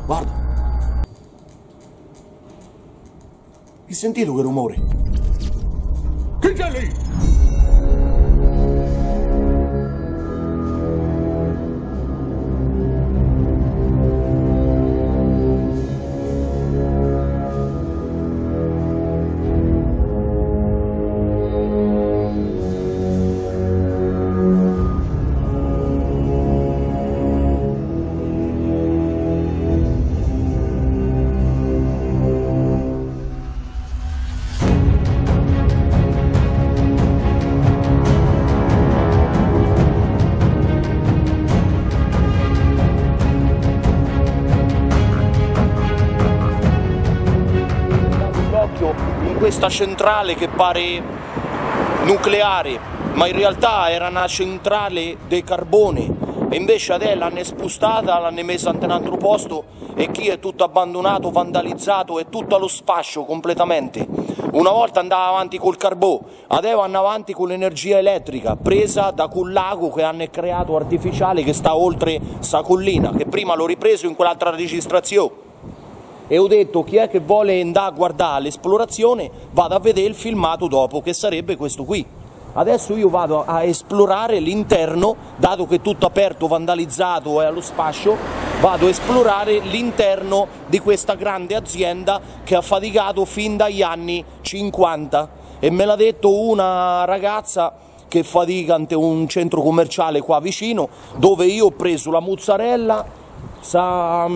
guarda. Hai sentito che rumore? Chi c'è lì? In questa centrale che pare nucleare, ma in realtà era una centrale di carbone, e invece adesso l'hanno spostata, l'hanno messa in un altro posto e qui è tutto abbandonato, vandalizzato, è tutto allo sfascio completamente. Una volta andava avanti col carbone, adesso vanno avanti con l'energia elettrica presa da quel lago che hanno creato artificiale che sta oltre sta collina, che prima l'ho ripreso in quell'altra registrazione. E ho detto chi è che vuole andare a guardare l'esplorazione vado a vedere il filmato dopo, che sarebbe questo qui. Adesso io vado a esplorare l'interno, dato che è tutto aperto, vandalizzato e allo sfascio, vado a esplorare l'interno di questa grande azienda che ha faticato fin dagli anni 50 e me l'ha detto una ragazza che fatica ante un centro commerciale qua vicino, dove io ho preso la mozzarella, sa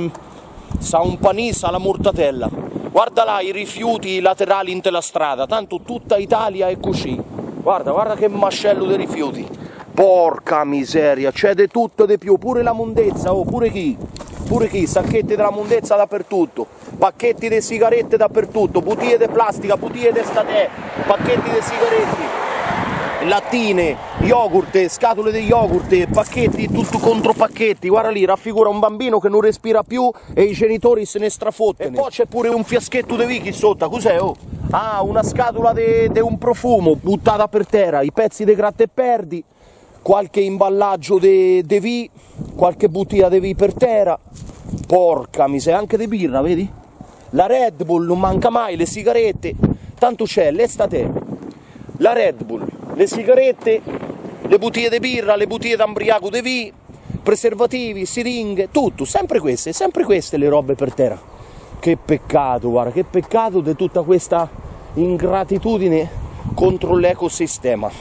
un panino, sa la mortadella. Guarda là i rifiuti laterali in la strada, tanto tutta Italia è così. Guarda che mascello di rifiuti. Porca miseria, c'è di tutto di più, pure la mondezza, oh, pure chi, sacchetti della mondezza dappertutto, pacchetti di sigarette dappertutto, bottiglie di plastica, bottiglie di statè, pacchetti di sigarette, lattine, yogurt, scatole di yogurt, pacchetti, tutto contro pacchetti. Guarda lì, raffigura un bambino che non respira più e i genitori se ne strafottono. E poi c'è pure un fiaschetto di Vicky sotto, cos'è? Oh? Ah, una scatola di un profumo buttata per terra, i pezzi di gratta e perdi, qualche imballaggio di vi, qualche bottiglia di vi per terra. Porca miseria, anche di birra, vedi? La Red Bull non manca mai, le sigarette, tanto c'è l'estate, la Red Bull, le sigarette, le bottiglie di birra, le bottiglie d'ambriaco di vi, preservativi, siringhe, tutto, sempre queste le robe per terra. Che peccato, guarda, che peccato di tutta questa ingratitudine contro l'ecosistema.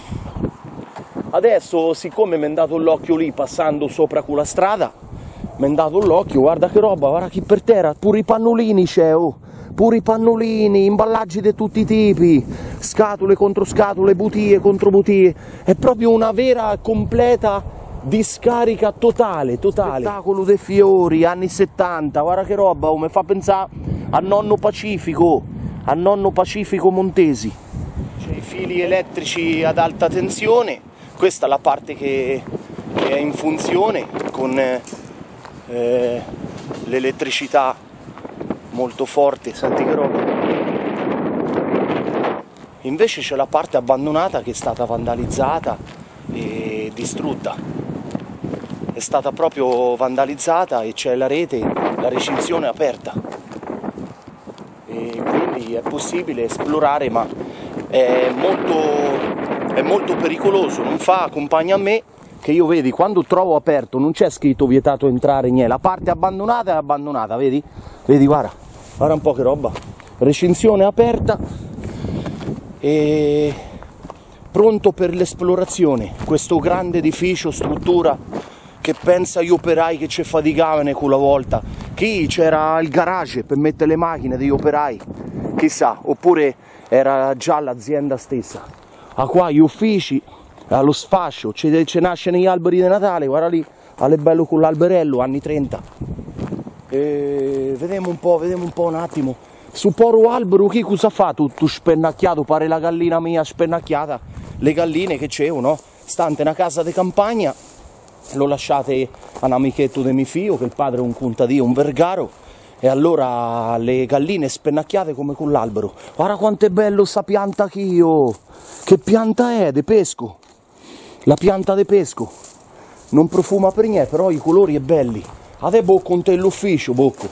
Adesso, siccome mi è andato l'occhio lì passando sopra quella strada, mi è dato l'occhio, guarda che roba, guarda chi per terra, pure i pannolini c'è, oh. Pure i pannolini, imballaggi di tutti i tipi, scatole contro scatole, bottiglie contro bottiglie, è proprio una vera e completa discarica totale. Spettacolo dei fiori, anni 70, guarda che roba, oh, mi fa pensare a nonno Pacifico Montesi. C'è i fili elettrici ad alta tensione, questa è la parte che è in funzione con l'elettricità molto forte, senti che roba. Invece c'è la parte abbandonata che è stata vandalizzata e distrutta, è stata proprio vandalizzata e c'è la rete, la recinzione aperta e quindi è possibile esplorare, ma è molto pericoloso, non fa compagnia a me, che io vedi quando trovo aperto non c'è scritto vietato entrare niente, la parte abbandonata è abbandonata, vedi guarda un po' che roba, recinzione aperta e pronto per l'esplorazione, questo grande edificio, struttura che pensa agli operai che ci faticavano quella volta, chi c'era il garage per mettere le macchine degli operai, chissà, oppure era già l'azienda stessa. Qua gli uffici, allo sfascio, ce nasce negli alberi di Natale, guarda lì, alle bello con l'alberello, anni 30. Vediamo un po' un attimo, su poro albero chi cosa fa? Tutto spennacchiato, pare la gallina mia spennacchiata, le galline che c'è, no? Stante una casa di campagna, lo lasciate a un amichetto di mio figlio, che il padre è un contadino, un vergaro, e allora le galline spennacchiate come con l'albero. Guarda quanto è bello sta pianta qui, oh! Che pianta è? De pesco, la pianta de pesco, non profuma per niente, però i colori è belli. Adesso bocco con te l'ufficio, bocco.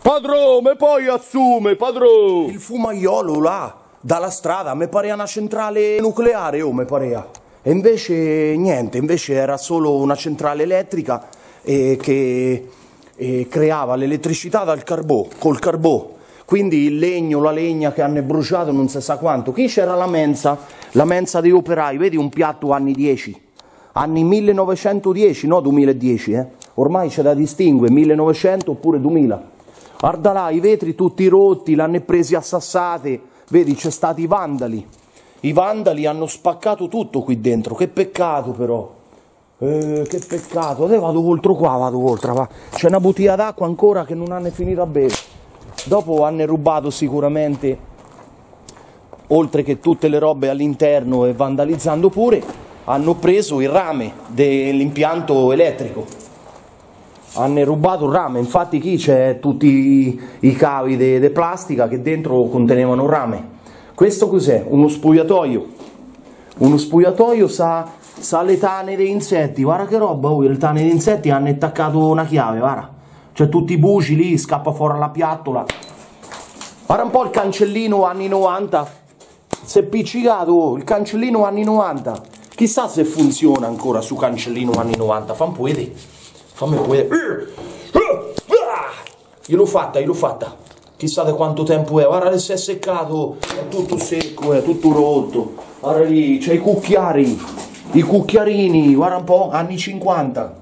Padrone, poi assume, padrone! Il fumaiolo là, dalla strada, mi parea una centrale nucleare, mi parea. E invece niente, invece era solo una centrale elettrica che creava l'elettricità col carbò. Quindi il legno, la legna che hanno bruciato non si sa quanto. Qui c'era la mensa degli operai, vedi un piatto anni 10, anni 1910, no 2010, ormai c'è da distinguere, 1900 oppure 2000. Guarda là, i vetri tutti rotti, l'hanno presi a sassate, vedi c'è stati i vandali hanno spaccato tutto qui dentro, che peccato però. Che peccato, adesso vado oltre qua, c'è una bottiglia d'acqua ancora che non hanno finito a bere. Dopo hanno rubato sicuramente, oltre che tutte le robe all'interno e vandalizzando pure, hanno preso il rame dell'impianto elettrico. Hanno rubato il rame, infatti qui c'è tutti i cavi di plastica che dentro contenevano rame. Questo cos'è? Uno spogliatoio. Uno spogliatoio sa le tane degli insetti, guarda che roba, le tane degli insetti hanno attaccato una chiave, guarda. C'è tutti i buci lì, scappa fuori la piattola. Guarda un po' il cancellino anni 90. Si è appiccicato, il cancellino anni 90. Chissà se funziona ancora su cancellino anni 90. Fammi vedere. Fammi vedere. Io l'ho fatta. Chissà da quanto tempo è. Guarda che si è seccato. È tutto secco, è tutto rotto. Guarda lì, c'è i cucchiari. I cucchiarini, guarda un po', anni 50.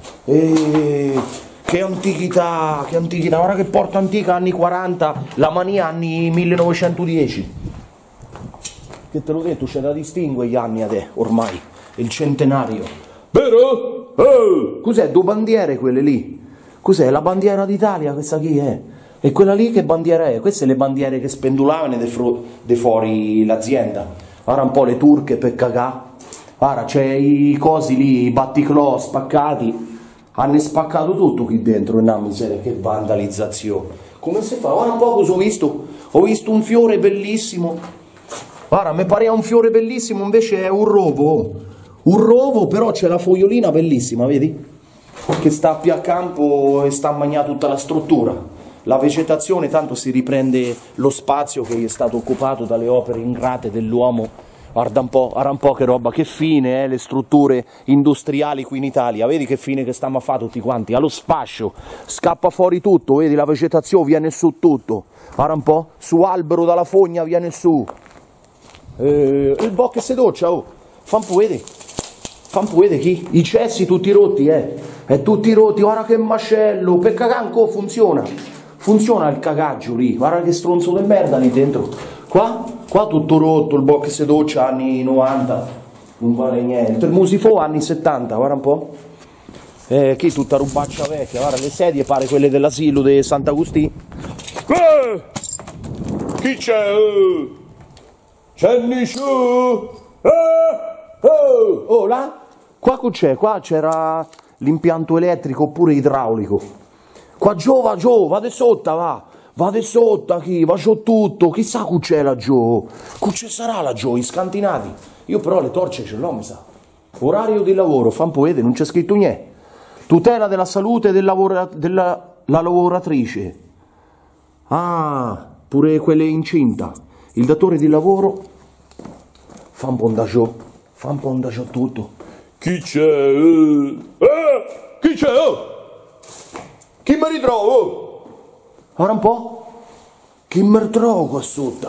Che antichità, guarda che porta antica, anni 40, la mania anni 1910. Che te l'ho detto, c'è da distinguere gli anni ormai, il centenario. Vero? Cos'è, due bandiere quelle lì? Cos'è, la bandiera d'Italia, questa chi è? E quella lì che bandiera è? Queste le bandiere che spendulavano de fuori l'azienda. Guarda un po' le turche per cagà. Guarda, c'è i cosi lì, i batticlò spaccati. Hanno spaccato tutto qui dentro, una miseria, che vandalizzazione. Come si fa? Guarda un po' cosa ho visto. Ho visto un fiore bellissimo. Guarda, mi pare un fiore bellissimo, invece è un rovo. Un rovo, però c'è la fogliolina bellissima, vedi? Che sta più a campo e sta a mangiare tutta la struttura. La vegetazione tanto si riprende lo spazio che è stato occupato dalle opere ingrate dell'uomo. Guarda un po' che roba, che fine le strutture industriali qui in Italia, vedi che fine che stiamo a fare tutti quanti, allo sfascio, scappa fuori tutto, vedi la vegetazione viene su tutto, guarda un po', su albero dalla fogna viene su, il bocche se doccia, fammi vedere chi, i cessi tutti rotti, è tutti rotti, guarda che macello, per cagare ancora funziona il cagaggio lì, guarda che stronzo di merda lì dentro. Qua tutto rotto, il box se doccia anni 90, non vale niente. Il musifò anni 70, guarda un po'. Qui tutta rubaccia vecchia, guarda le sedie pare quelle dell'asilo di Sant'Agostino. Chi c'è? C'è nessuno? Oh, là? Qua c'è? Qua c'era l'impianto elettrico oppure idraulico. Qua va di sotto, va. Va di sotto chi, va giù tutto, chissà chi c'è laggiù, chi ci sarà laggiù, in scantinati. Io però le torce ce l'ho, mi sa. Orario di lavoro, fan vedere, non c'è scritto niente. Tutela della salute della lavoratrice. Ah, pure quelle incinta. Il datore di lavoro fa un po' da giù tutto. Chi c'è? Chi c'è? Chi mi ritrovo? Ora un po', chi mi ritrovo qua sotto?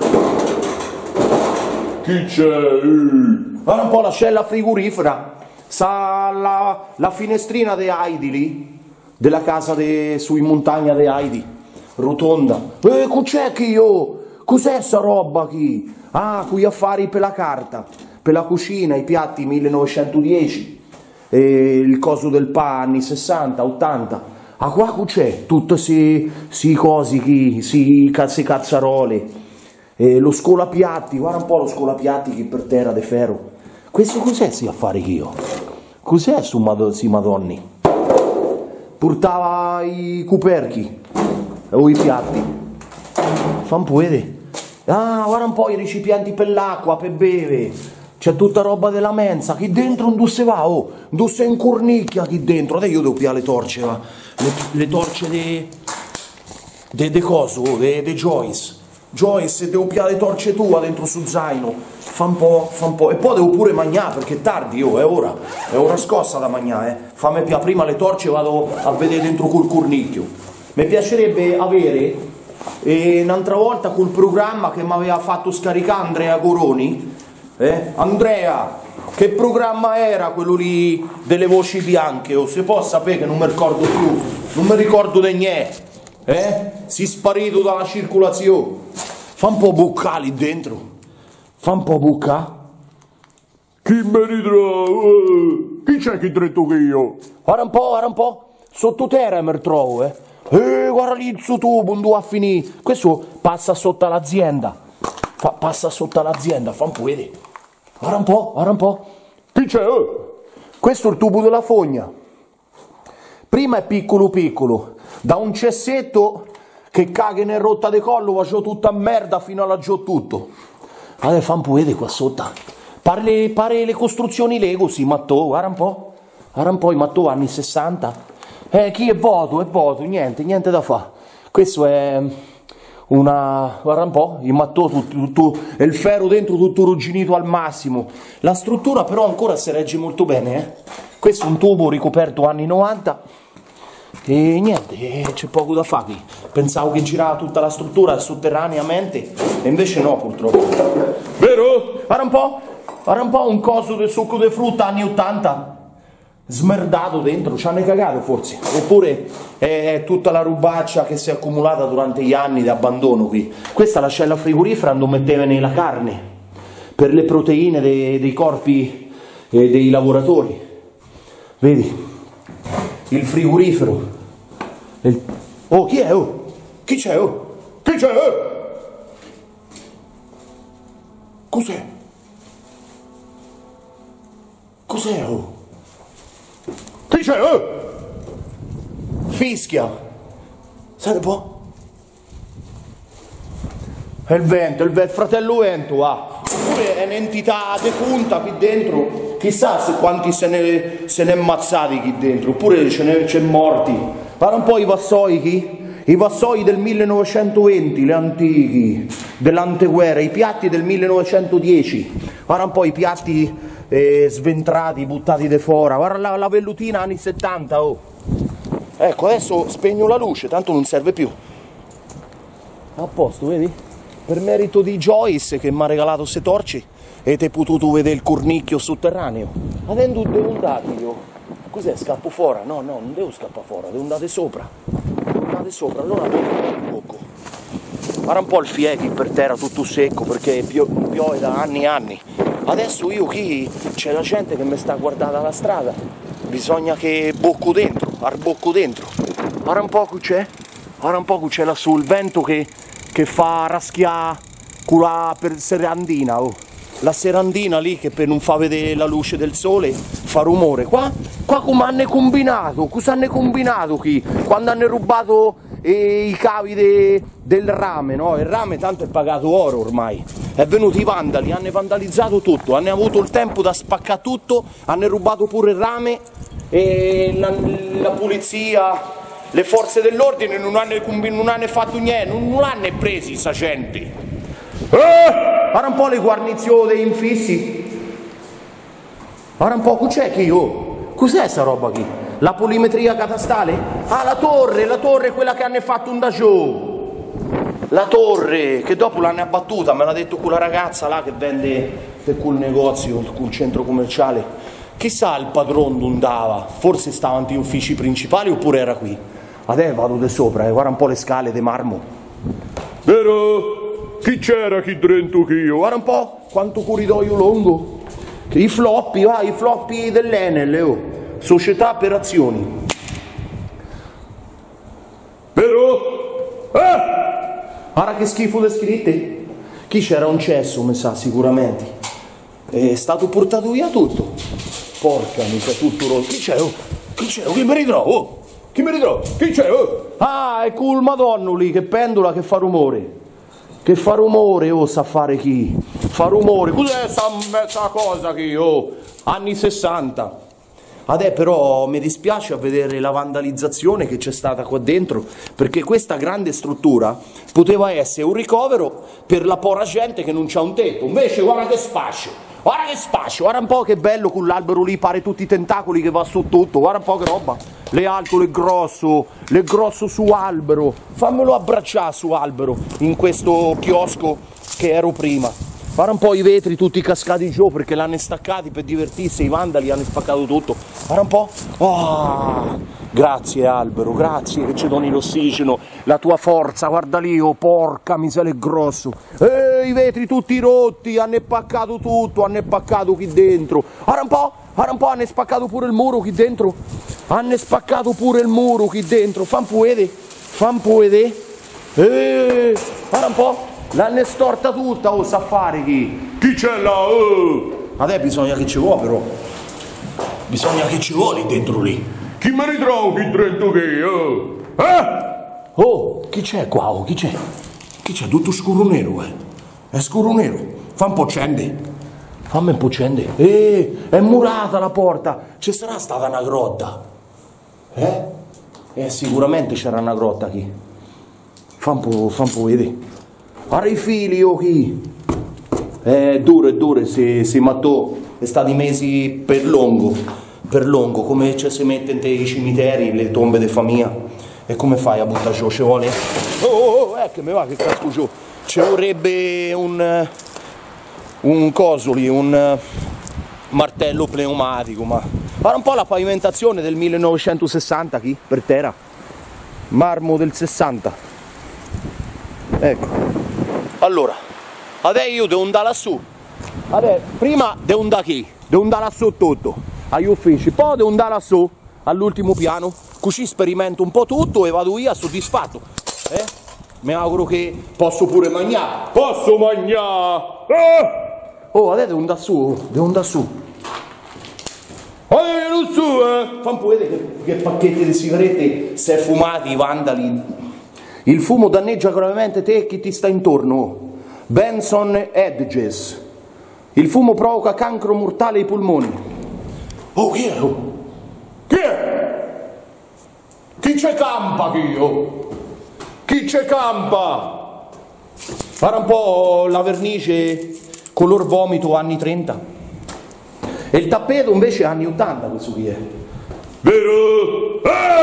Chi c'è? Ora un po' la cella frigorifera, sa la finestrina di Heidi lì, della casa su in montagna di Heidi, rotonda. C'è chi io? Cos'è sta roba qui? Ah, qui affari per la carta, per la cucina, i piatti 1910, il coso del anni 60, 80. Ah, qua c'è tutte si cosi, si cazzarole, lo scolapiatti, guarda un po' lo scolapiatti che per terra di ferro. Questo cos'è si affare io? Cos'è si madonni? Portava i cuperchi o i piatti. Fammi vedere. Ah, guarda un po' i recipienti per l'acqua, per bere. C'è tutta roba della mensa, qui dentro non se va, non se incornicchia qui dentro. Adesso io devo piare le torce, va. Le torce De coso, de Joyce. Joyce, devo piare le torce tua dentro su zaino. Fa un po'. E poi devo pure mangiare perché è tardi, è ora scossa da mangiare, Fammi piare prima le torce e vado a vedere dentro col cornicchio. Mi piacerebbe avere un'altra volta col programma che mi aveva fatto scaricare Andrea Coroni. Andrea, che programma era quello lì delle voci bianche? O se può sapere che non mi ricordo più, non mi ricordo di niente. Si sparito dalla circolazione. Fa un po' bucca lì dentro. Fa un po' bucca. Chi mi ritrova? Chi c'è che dritto che io? Guarda un po'. Sottoterra mi ritrovo, guarda lì il suo tubo, non dove a finire. Questo passa sotto l'azienda. Passa sotto l'azienda, fa un po' vedere. Guarda un po'. Chi c'è? Questo è il tubo della fogna. Prima è piccolo. Da un cessetto che caga in rotta di collo, facevo tutta merda fino alla giù tutto. Allora fa un po' vedere qua sotto. Pare le costruzioni Lego, sì, Mattò, guarda un po', i Mattò anni 60. Chi è voto, niente da fare. Questo è guarda un po', il Mattò, tutto, e il ferro dentro tutto ruginito al massimo. La struttura però ancora si regge molto bene, Questo è un tubo ricoperto anni 90. E niente, c'è poco da fare qui. Pensavo che girava tutta la struttura sotterraneamente e invece no, purtroppo. Vero? Guarda un po', un coso del succo di frutta anni 80 smerdato dentro, ci hanno cagato forse, oppure è tutta la rubaccia che si è accumulata durante gli anni di abbandono qui. Questa è la cella frigorifera dove mettevano la carne per le proteine dei corpi dei lavoratori. Vedi? Il frigorifero. Oh, chi è? Chi c'è? Chi c'è? Cos'è? Chi c'è? Fischia. Senti un po'. È il vento, il fratello vento, va. Oppure è un'entità defunta qui dentro. Chissà quanti se ne ammazzati qui dentro. Oppure c'è morti. Guarda un po' i vassoi del 1920, gli antichi, dell'anteguerra, i piatti del 1910. Guarda un po' i piatti sventrati, buttati di fuori. Guarda la vellutina anni 70, Ecco, adesso spegno la luce, tanto non serve più. A posto, vedi? Per merito di Joyce che mi ha regalato queste torce e ti hai potuto vedere il cornicchio sotterraneo. Adesso devo andare io. Cos'è? Scappo fuori? No, non devo scappare fuori, devo andare sopra. Allora poco. Guarda un po' il fiechi per terra tutto secco perché piove da anni e anni. Adesso c'è la gente che mi sta guardando alla strada. Bisogna che arbocco dentro. Guarda un po' qui c'è lassù il vento che fa raschiare per serandina, La serandina lì che per non far vedere la luce del sole fa rumore. Qua come hanno combinato? Cosa hanno combinato qui? Quando hanno rubato i cavi del rame, no? Il rame tanto è pagato oro ormai. È venuti i vandali, hanno vandalizzato tutto, hanno avuto il tempo da spaccare tutto, hanno rubato pure il rame e la polizia, le forze dell'ordine non hanno fatto niente, non hanno presi sta gente. Guarda un po' le guarnizioni dei infissi. Guarda un po', c'è chi? Cos'è sta roba qui? La polimetria catastale? Ah, la torre, quella che hanno fatto un da giù. La torre, che dopo l'hanno abbattuta, me l'ha detto quella ragazza là che vende per quel negozio, quel centro commerciale. Chissà il padrone dove andava, forse stava negli uffici principali oppure era qui. Adesso vado di sopra, guarda un po' le scale di marmo. Vero? Chi c'era qui dentro che io? Guarda un po' quanto corridoio lungo. I floppy dell'Enel, Società per azioni. Vero? Guarda che schifo le scritte. Chi c'era un cesso, mi sa, sicuramente. È stato portato via tutto. Porca mica, tutto rotto. Chi c'è? Chi mi ritrovo? Chi c'è? Ah, è quel madonno lì che pendola che fa rumore. Sa fare chi? Fa rumore. Cos'è sta cosa qui, Anni 60. Adesso però mi dispiace a vedere la vandalizzazione che c'è stata qua dentro, perché questa grande struttura poteva essere un ricovero per la povera gente che non c'ha un tetto. Invece guarda che spazio, guarda un po' che bello con l'albero lì, pare tutti i tentacoli che va su tutto, guarda un po' che roba, le alto, le grosso su albero, fammelo abbracciare su albero in questo chiosco che ero prima. Guarda un po' i vetri tutti cascati giù perché l'hanno staccati per divertirsi, i vandali hanno spaccato tutto. Guarda un po'. Oh, grazie albero, grazie che ci doni l'ossigeno, la tua forza, guarda lì, oh porca miseria, è grosso. I vetri tutti rotti, hanno spaccato tutto, hanno spaccato qui dentro. Guarda un po', hanno spaccato pure il muro qui dentro. Hanno spaccato pure il muro qui dentro, fan vedere. Guarda un po'. L'hanno storta tutta, oh, sa fare chi? Chi c'è là? Adesso bisogna che ci vuole però. Bisogna che ci vuole dentro lì. Chi mi ritrovo qui dentro che? Oh, chi c'è qua? Oh, chi c'è? Chi c'è? Tutto scuro nero, È scuro nero. Fa un po' accende. Fammi un po' accende. È murata la porta. Ci sarà stata una grotta. Sicuramente c'era una grotta qui. Fa un po' vedere. Guarda i fili, oh chi? È duro, si mattò, è stati mesi per lungo, come ci si mette nei cimiteri, le tombe di famiglia, e come fai a buttare giù? Ci vuole? Che mi va, che casco giù, ci vorrebbe un coso lì, un martello pneumatico, ma guarda un po' la pavimentazione del 1960 qui, per terra, marmo del 60, ecco. Allora, adesso io devo andare lassù, prima devo andare qui, devo andare lassù tutto, agli uffici, poi devo andare lassù, all'ultimo piano, così sperimento un po' tutto e vado via soddisfatto, Mi auguro che posso pure mangiare, Posso mangiare? Oh, adesso devo andare su, Non su, Fa un po' vedere che pacchetti di sigarette si è fumati i vandali. Il fumo danneggia gravemente te e chi ti sta intorno. Benson Hedges. Il fumo provoca cancro mortale ai polmoni. Oh, chi è? Chi è? Chi c'è campa chi? Chi c'è campa? Guarda un po' la vernice color vomito anni 30. E il tappeto invece anni 80, questo qui è. Vero?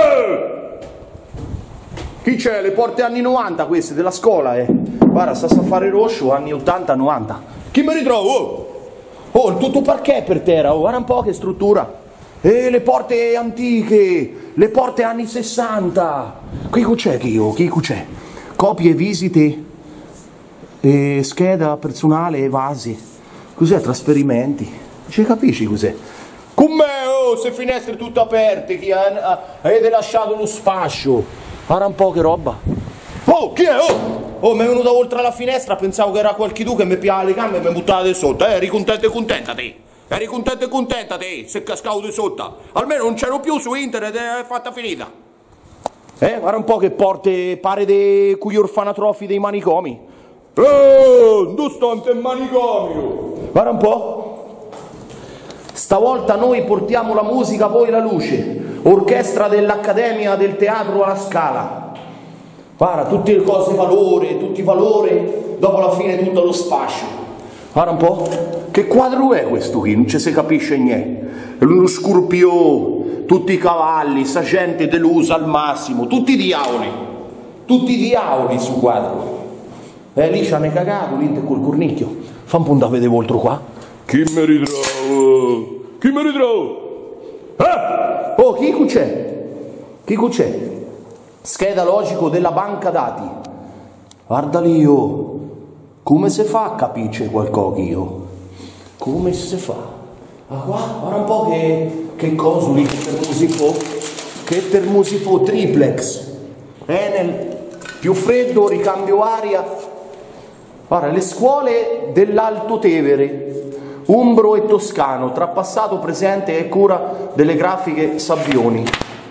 Chi c'è? Le porte anni 90 queste della scuola, Guarda, sta a fare rosso anni 80-90. Chi mi ritrovo? Oh, il tutto parquet per terra, guarda un po' che struttura. Le porte antiche, le porte anni 60. Qui c'è chi c'è? Copie, visite, scheda personale, vasi. Cos'è? Trasferimenti. Ci capisci cos'è? Con me, se finestre tutte aperte, chi avete lasciato lo spazio. Guarda un po' che roba. Oh, chi è? Oh, mi è venuta oltre la finestra, pensavo che era qualchidù che mi piava le gambe e mi buttava di sotto. Eri contento e contenta te. Eri contento e contenta te, se cascavo di sotto. Almeno non c'ero più su internet, è fatta finita. Guarda un po' che porte, pare dei cugli orfanatrofi dei manicomi. Non sto in manicomio. Guarda un po'. Stavolta noi portiamo la musica, voi la luce. Orchestra dell'Accademia del Teatro alla Scala. Guarda, tutte le cose valore, tutti i valori, dopo alla fine tutto lo spazio. Guarda un po', che quadro è questo qui? Non ci si capisce niente. Uno scorpione, tutti i cavalli, sta gente delusa al massimo, tutti i diavoli su quadro. Lì ci hanno cagato, lì col cornicchio. Fa un punto a vedere oltre qua. Chi mi ritrovo? Chi mi ritrovo? Oh, chi c'è? Chi c'è? Scheda logico della banca dati. Guarda lì, come si fa a capire qualcosa io? Come si fa? Guarda un po' che cosa lì, che termosifo triplex. Enel, più freddo, ricambio aria. Guarda, le scuole dell'Alto Tevere, Umbro e Toscano, tra passato, presente e cura delle grafiche Sabbioni.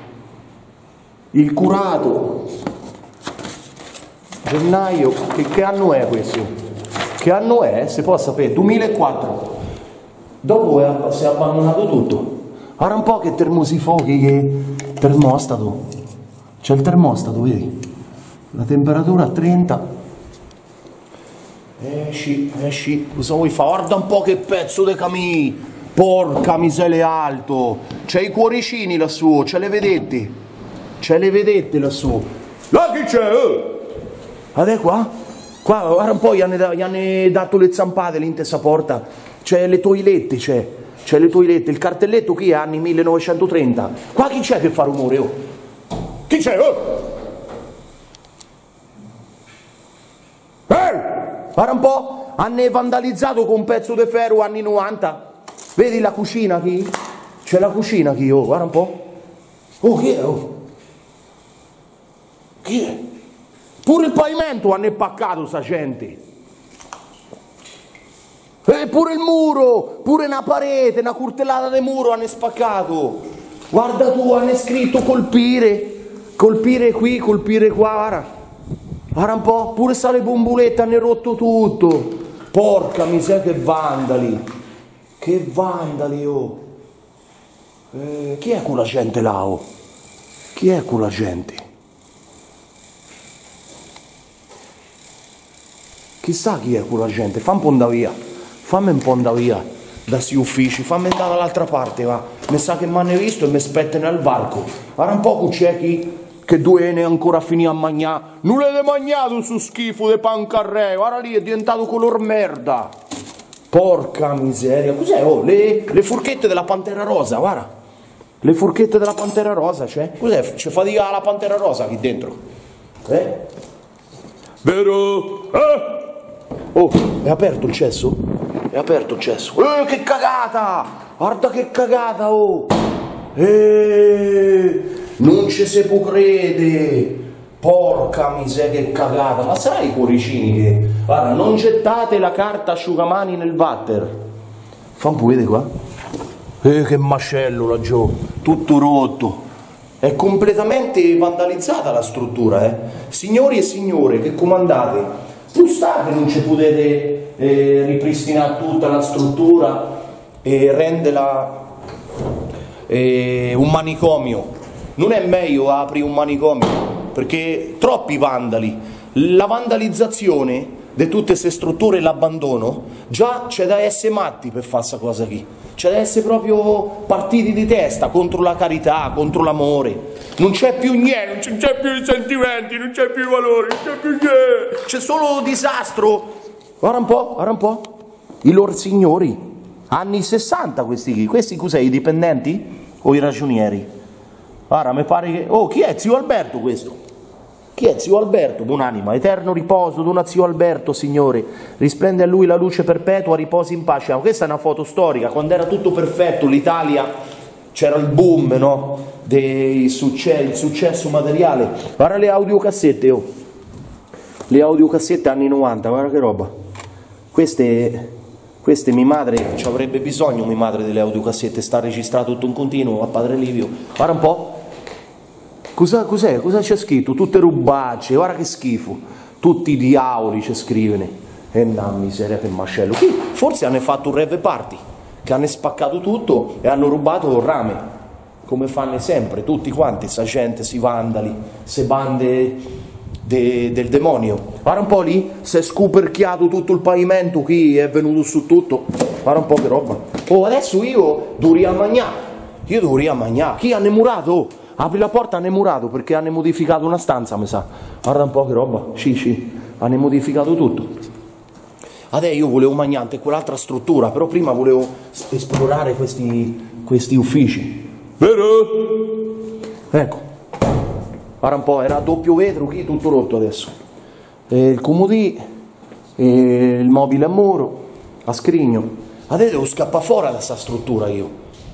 Il curato. Gennaio, che anno è questo? Che anno è? Si può sapere? 2004. Dopo si è abbandonato tutto. Guarda un po' che termosifuochi, che termostato. C'è il termostato, vedi? La temperatura a 30. Esci, cosa vuoi fare? Guarda un po' che pezzo di camì. Porca miseria alto. C'è i cuoricini lassù, ce le vedete? Ce le vedete lassù? Là chi c'è? Guarda qua. Qua, guarda un po', gli hanno dato le zampate lì in testa porta. C'è le toilette, c'è le toilette. Il cartelletto qui è anni 1930. Qua chi c'è che fa rumore? Oh? Chi c'è? Oh? Guarda un po', hanno vandalizzato con un pezzo di ferro anni 90. Vedi la cucina qui? C'è la cucina qui, oh, guarda un po'. Oh, chi è? Oh? Chi è? Pure il pavimento hanno impaccato sta gente. E pure il muro, pure una parete, una curtellata di muro hanno spaccato. Guarda tu, hanno scritto colpire qui, colpire qua, guarda. Guarda un po', pure sta le bombolette hanno rotto tutto. Porca miseria, che vandali. Che vandali, oh. Chi è quella gente là, oh? Chi è quella gente? Chissà chi è quella gente, fammi andare via, fammi un po' andare via da sti uffici, fammi andare dall'altra parte, va. Mi sa che mi hanno visto e mi aspettano al varco. Guarda un po' c'è chi che due ne ancora finì a mangiare. Non l'avete mangiato su schifo di pancarreo, guarda lì è diventato color merda. Porca miseria, cos'è? Oh, le forchette della Pantera Rosa, guarda. Le forchette della Pantera Rosa, c'è? Cos'è? C'è fatica la Pantera Rosa qui dentro? Vero? Oh, è aperto il cesso? È aperto il cesso. Che cagata! Guarda che cagata, oh! Non ci si può credere! Porca miseria, che cagata! Ma sai i cuoricini che... Guarda, non gettate la carta asciugamani nel water. Fammi vedere qua. Che macello laggiù, tutto rotto. È completamente vandalizzata la struttura, Signori e signore che comandate, tu state, non ci potete ripristinare tutta la struttura e renderla un manicomio. Non è meglio aprire un manicomio? Perché troppi vandali. La vandalizzazione di tutte queste strutture e l'abbandono, già c'è da essere matti per fare questa cosa qui. C'è da essere proprio partiti di testa contro la carità, contro l'amore. Non c'è più niente, non c'è più i sentimenti, non c'è più i valori, non c'è più niente. C'è solo disastro. Guarda un po'. I loro signori, anni 60 questi cos'è, i dipendenti o i ragionieri? Guarda, mi pare che... Oh, chi è? Zio Alberto questo? Chi è? Zio Alberto, buonanima, eterno riposo, dona Zio Alberto, Signore, risplende a lui la luce perpetua, riposi in pace. Questa è una foto storica, quando era tutto perfetto, l'Italia, c'era il boom, no? Il successo materiale. Guarda le audiocassette, oh. Le audiocassette anni 90, guarda che roba. Queste mia madre, ci avrebbe bisogno mia madre delle audiocassette, sta registrato tutto in continuo a Padre Livio. Guarda un po'. Cos'è? Cosa c'è scritto? Tutte rubacce, guarda che schifo. Tutti i diavoli ci scrivono. E una miseria, che macello. Qui forse hanno fatto un rave party, che hanno spaccato tutto e hanno rubato il rame, come fanno sempre, tutti quanti, sta gente, si vandali, se bande del demonio. Guarda un po' lì, si è scoperchiato tutto il pavimento, qui è venuto su tutto. Guarda un po' che roba. Oh, adesso io dovrei mangiare. Chi hanno murato? Apri la porta, hanno murato perché hanno modificato una stanza, mi sa. Guarda un po' che roba. Sì, hanno modificato tutto. Adesso io volevo mangiare quell'altra struttura, però prima volevo esplorare questi uffici. Vero? Ecco. Guarda un po', era a doppio vetro, qui tutto rotto adesso. Il comodì, il mobile a muro, a scrigno. Adesso devo scappare fuori da questa struttura io.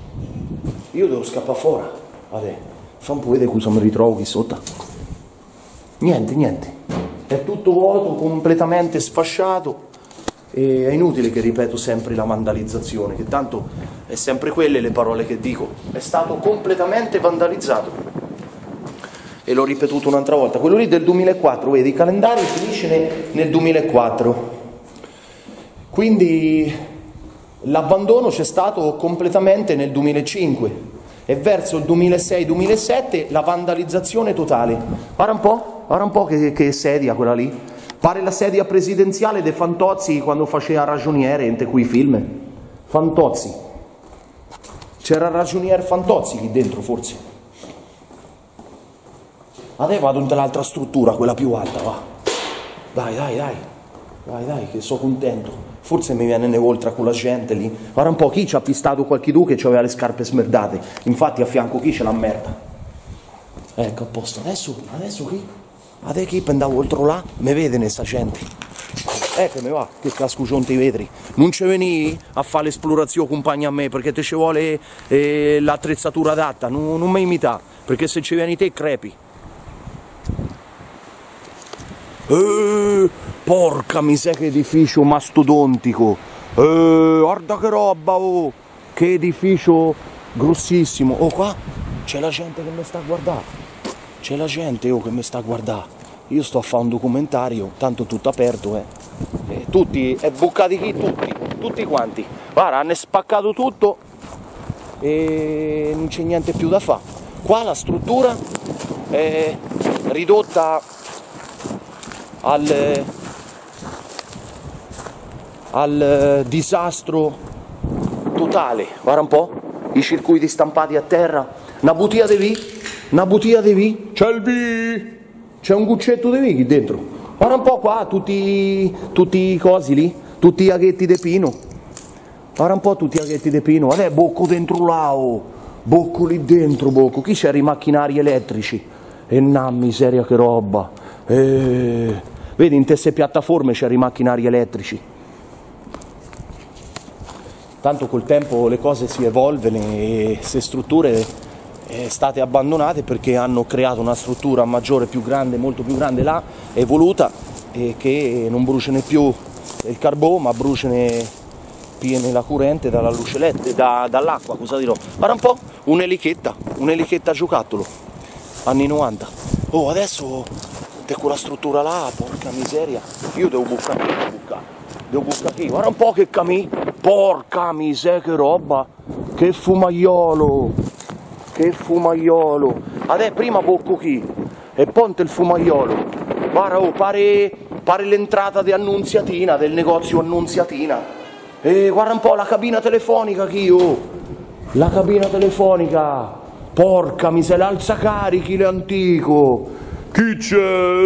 Io devo scappare fuori. Adesso. Fammi vedere cosa mi ritrovo qui sotto. Niente. È tutto vuoto, completamente sfasciato. E è inutile che ripeto sempre la vandalizzazione, che tanto è sempre quelle le parole che dico. È stato completamente vandalizzato. E l'ho ripetuto un'altra volta. Quello lì del 2004, vedi, il calendario finisce nel 2004. Quindi l'abbandono c'è stato completamente nel 2005. e verso il 2006-2007 la vandalizzazione totale. Guarda un po' che sedia quella lì. Pare la sedia presidenziale de Fantozzi quando faceva ragioniere in quei film. Fantozzi. C'era il ragioniere Fantozzi lì dentro forse. Adesso vado in l'altra struttura, quella più alta, va. Dai, che sono contento. Forse mi viene ne oltre con la gente lì. Guarda un po' chi ci ha pistato qualche du che aveva le scarpe smerdate. Infatti a fianco chi ce l'ha merda. Ecco, a posto. Adesso chi? Adesso chi andavo oltre là? Me vede nessa gente. Che me va, che cascucionti i vetri. Non ci veni a fare l'esplorazione compagno a me perché te ci vuole l'attrezzatura adatta. Non mi imita, perché se ci vieni te crepi. Porca miseria, che edificio mastodontico. Guarda che roba, oh. Che edificio grossissimo. Oh, qua c'è la gente che mi sta a guardare. C'è la gente, oh, che mi sta a guardare. Io sto a fare un documentario, tanto tutto aperto, tutti, bucati chi? Tutti quanti. Guarda, hanno spaccato tutto e non c'è niente più da fare. Qua la struttura è ridotta al disastro totale. Guarda un po', i circuiti stampati a terra, una bottiglia di vi, c'è il vi, c'è un guccetto di vi qui dentro. Guarda un po' qua, tutti i cosi lì, tutti gli aghetti di pino. Guarda un po' tutti gli aghetti di pino. Adesso bocco dentro là, oh. Bocco lì dentro, bocco. Chi c'era i macchinari elettrici? E na miseria che roba. Vedi, in queste piattaforme c'erano i macchinari elettrici. Tanto col tempo le cose si evolvono e queste strutture state abbandonate perché hanno creato una struttura maggiore, più grande, molto più grande là, evoluta, e che non bruciano più il carbone, ma bruciano piene la corrente dalla luce elettrica, dall'acqua, cosa dirò. Guarda un po', un'elichetta giocattolo, anni 90. Oh, adesso c'è quella struttura là, porca miseria, io devo bucare qui, guarda un po' che porca miseria che roba, che fumaiolo, adesso prima bocco qui e ponte il fumaiolo. Guarda, oh, pare l'entrata di Annunziatina, del negozio Annunziatina. E guarda un po' la cabina telefonica qui, oh, la cabina telefonica, porca miseria, l'alzacarichi l'antico. Chi c'è?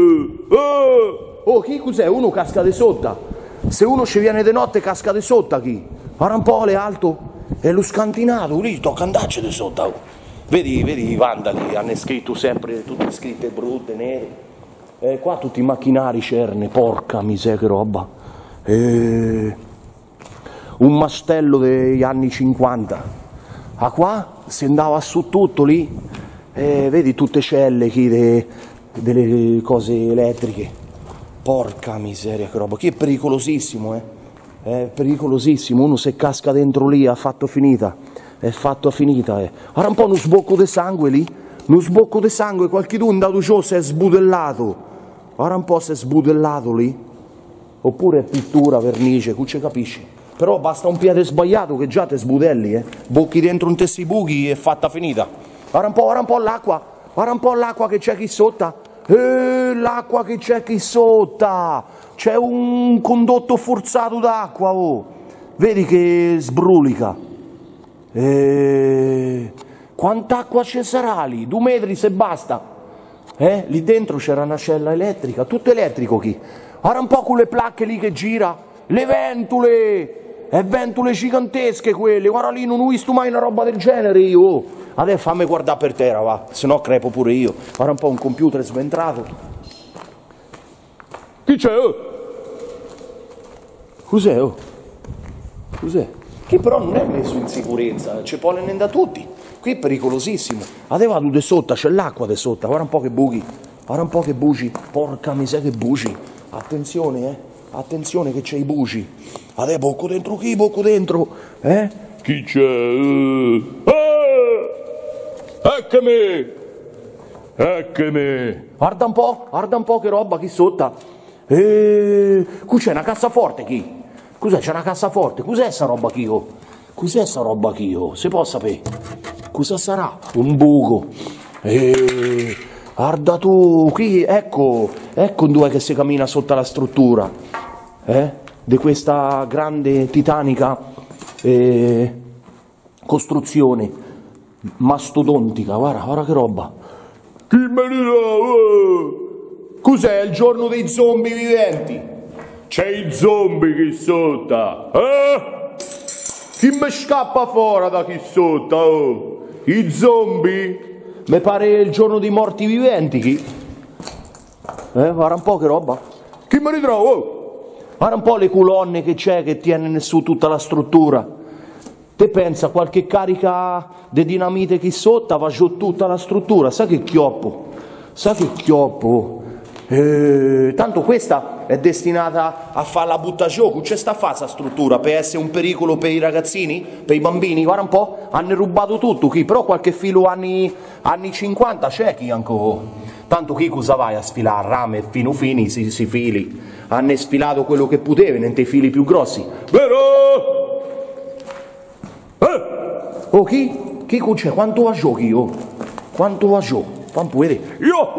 Oh, chi cos'è? Uno casca di sotto. Se uno ci viene di notte casca di sotto chi? Guarda un po' le alto. E lo scantinato, lì tocca andarci di sotto. Oh. Vedi i vandali, hanno scritto sempre tutte scritte brutte, nere. Qua tutti i macchinari cerne, porca miseria che roba. Un mastello degli anni 50. Ah, qua si andava su tutto lì. Vedi tutte celle qui delle cose elettriche. Porca miseria che roba, qui è pericolosissimo, è pericolosissimo, uno se casca dentro lì è finita. Guarda un po' uno sbocco di sangue lì, qualcuno è andato giù, si è sbudellato, guarda un po' si è sbudellato lì, oppure è pittura, vernice, non ci capisci, però basta un piede sbagliato che già te sbudelli, bocchi dentro un tessi buchi e fatta finita. Guarda un po' l'acqua che c'è qui sotto. L'acqua che c'è qui sotto, c'è un condotto forzato d'acqua, oh. Vedi che sbrulica. Quant'acqua ci sarà lì? 2 metri se basta. Lì dentro c'era una cella elettrica, tutto elettrico qui. Guarda un po' con le placche lì che gira, le ventole, e ventole gigantesche quelle, guarda lì, non ho visto mai una roba del genere io. Oh. Adesso fammi guardare per terra, va, se no crepo pure io. Guarda un po', un computer sventrato. Chi c'è? Oh? Cos'è? Oh? Cos'è? Che però non è messo in sicurezza, ci pollen da tutti. Qui è pericolosissimo. Adesso vado di sotto, c'è l'acqua di sotto, guarda un po' che buchi. Guarda un po' che buci. Porca miseria che buci. Attenzione, attenzione che c'è i buci. Adesso bocco dentro chi? Bocco dentro. Chi c'è? Eccomi! Guarda un po' che roba qui sotto. Qui c'è una cassaforte qui. Cos'è? C'è una cassaforte. Cos'è sta roba qui? Oh? Cos'è sta roba qui? Oh? Si può sapere? cosa sarà? Un buco. Guarda tu, qui, ecco dove che si cammina sotto la struttura, di questa grande titanica costruzione mastodontica, guarda che roba. Chi me ne dà? Cos'è il giorno dei zombie viventi? C'è i zombie qui sotto, Chi me scappa fuori da qui sotto, oh? I zombie? Mi pare il giorno dei morti viventi, chi? Guarda un po' che roba. Chi me ne trovo? Oh? Guarda un po' le colonne che c'è che tiene su tutta la struttura. Te pensa qualche carica di dinamite qui sotto va giù tutta la struttura, sa che chioppo? Tanto questa è destinata a farla buttare giù, c'è sta fa sta struttura per essere un pericolo per i ragazzini, per i bambini, guarda un po', hanno rubato tutto qui, però qualche filo anni 50 c'è chi ancora. Tanto chi cosa vai a sfilare, rame fini si fili, hanno sfilato quello che potevano, niente fili più grossi. Vero? Oh, chi c'è? Quanto va giù chi? Oh? Quanto va giù? Fammi vedere. Io!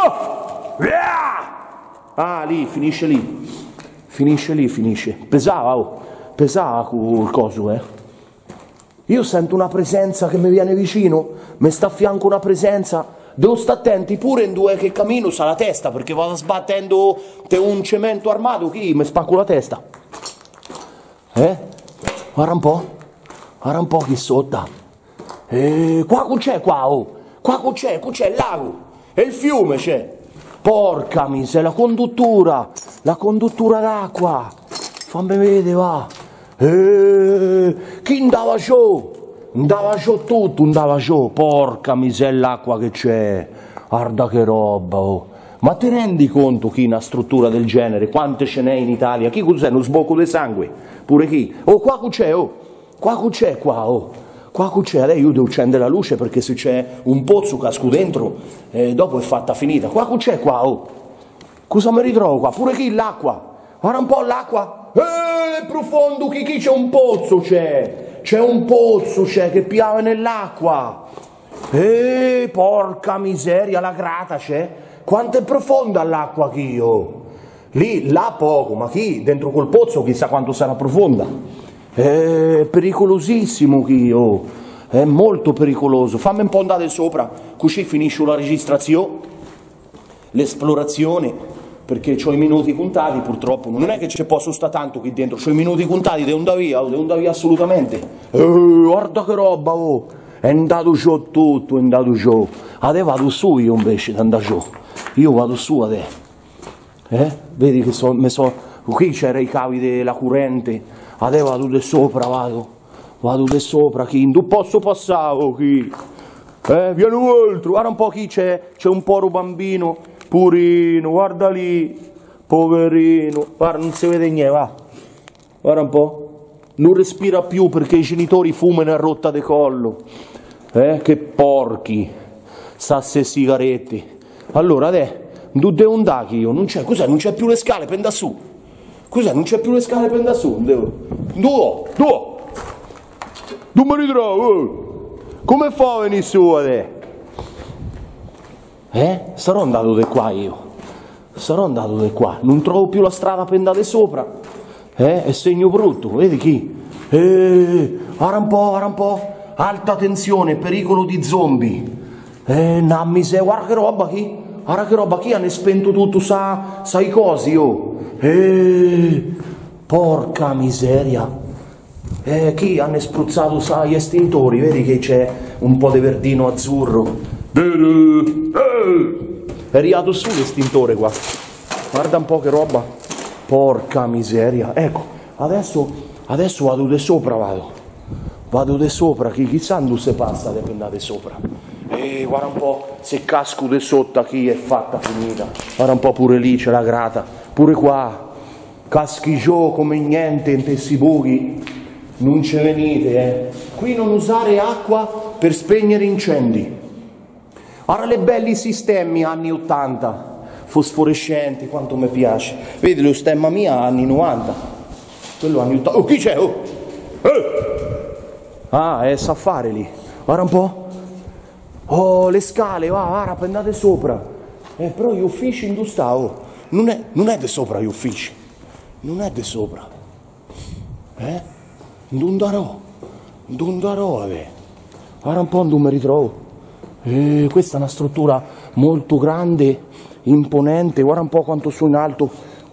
Ah, lì, finisce lì. Finisce. Pesava il coso, Io sento una presenza che mi viene vicino, mi sta a fianco una presenza. Devo stare attenti pure in due che cammino sa la testa, perché vado sbattendo un cemento armato, chi mi spacco la testa. Guarda un po' chi sotto. Qua c'è qua, oh. Qua c'è il lago. E il fiume c'è. Porca miseria, la conduttura d'acqua. Fammi vedere, va. Chi andava giù? Andava giù tutto, porca miseria l'acqua che c'è. Guarda che roba, oh. Ma ti rendi conto chi una struttura del genere? Quante ce n'è in Italia? Chi cos'è? Uno sbocco di sangue? Pure chi? Oh, qua c'è, oh. Qua c'è, adesso io devo accendere la luce perché se c'è un pozzo casco dentro, dopo è fatta finita. Qua c'è, oh. Cosa mi ritrovo qua? Pure chi? L'acqua. Guarda un po' l'acqua. È profondo, chi c'è un pozzo, c'è un pozzo, che piava nell'acqua. Porca miseria, la grata c'è. Quanto è profonda l'acqua chi, oh. Là poco, ma chi? Dentro quel pozzo chissà quanto sarà profonda. È pericolosissimo chi, oh. È molto pericoloso. Fammi un po' andare sopra, così finisce la registrazione, l'esplorazione, perché ho i minuti contati purtroppo. Non è che ci posso stare tanto qui dentro, ho i minuti contati, devo andare via assolutamente. Guarda che roba, oh. È andato giù tutto, Adesso vado su io invece di andare giù. Io vado su adesso. Vedi che qui c'era i cavi della corrente. Adesso vado di sopra, vado di sopra, chi? Non posso passare, chi? Vieni oltre, guarda un po' chi c'è un povero bambino, purino, guarda lì, poverino, guarda, non si vede niente, va, guarda un po', non respira più perché i genitori fumano a rotta di collo, che porchi, sasse sigarette. Allora, non devo andare io, non c'è, cos'è, non c'è più le scale per andare su. Cos'è? Non c'è più le scale per andare su? Dove? Non mi ritrovo? Come fa a venire su adesso? Sarò andato di qua io. Non trovo più la strada per andare sopra. È segno brutto, vedi chi? Guarda un po'. Alta tensione, pericolo di zombie. Guarda che roba chi? Hanno spento tutto, i cosi, oh. Porca miseria. Chi hanno spruzzato gli estintori, vedi che c'è un po' di verdino azzurro. È riato su l'estintore qua. Guarda un po' che roba. Porca miseria. Ecco, adesso vado di sopra, vado di sopra, chissà dove si passa per andare sopra. Guarda un po', se casco di sotto chi è fatta finita. Guarda un po' pure lì c'è la grata, pure qua. Caschi giù come niente in questi buchi. Non ci venite, Qui non usare acqua per spegnere incendi. Ora le belli sistemi anni 80, fosforescenti, quanto mi piace. Vedi lo stemma mia anni 90. Quello anni 80. Oh, chi c'è? Oh! Ah, è Safari lì. Guarda un po'. Oh, le scale, va, andate sopra. Però gli uffici in dove sta, oh. Non è di sopra gli uffici. Non è di sopra. Non darò, Guarda un po' dove mi ritrovo. Questa è una struttura molto grande, imponente. Guarda un po' quanto sono in alto.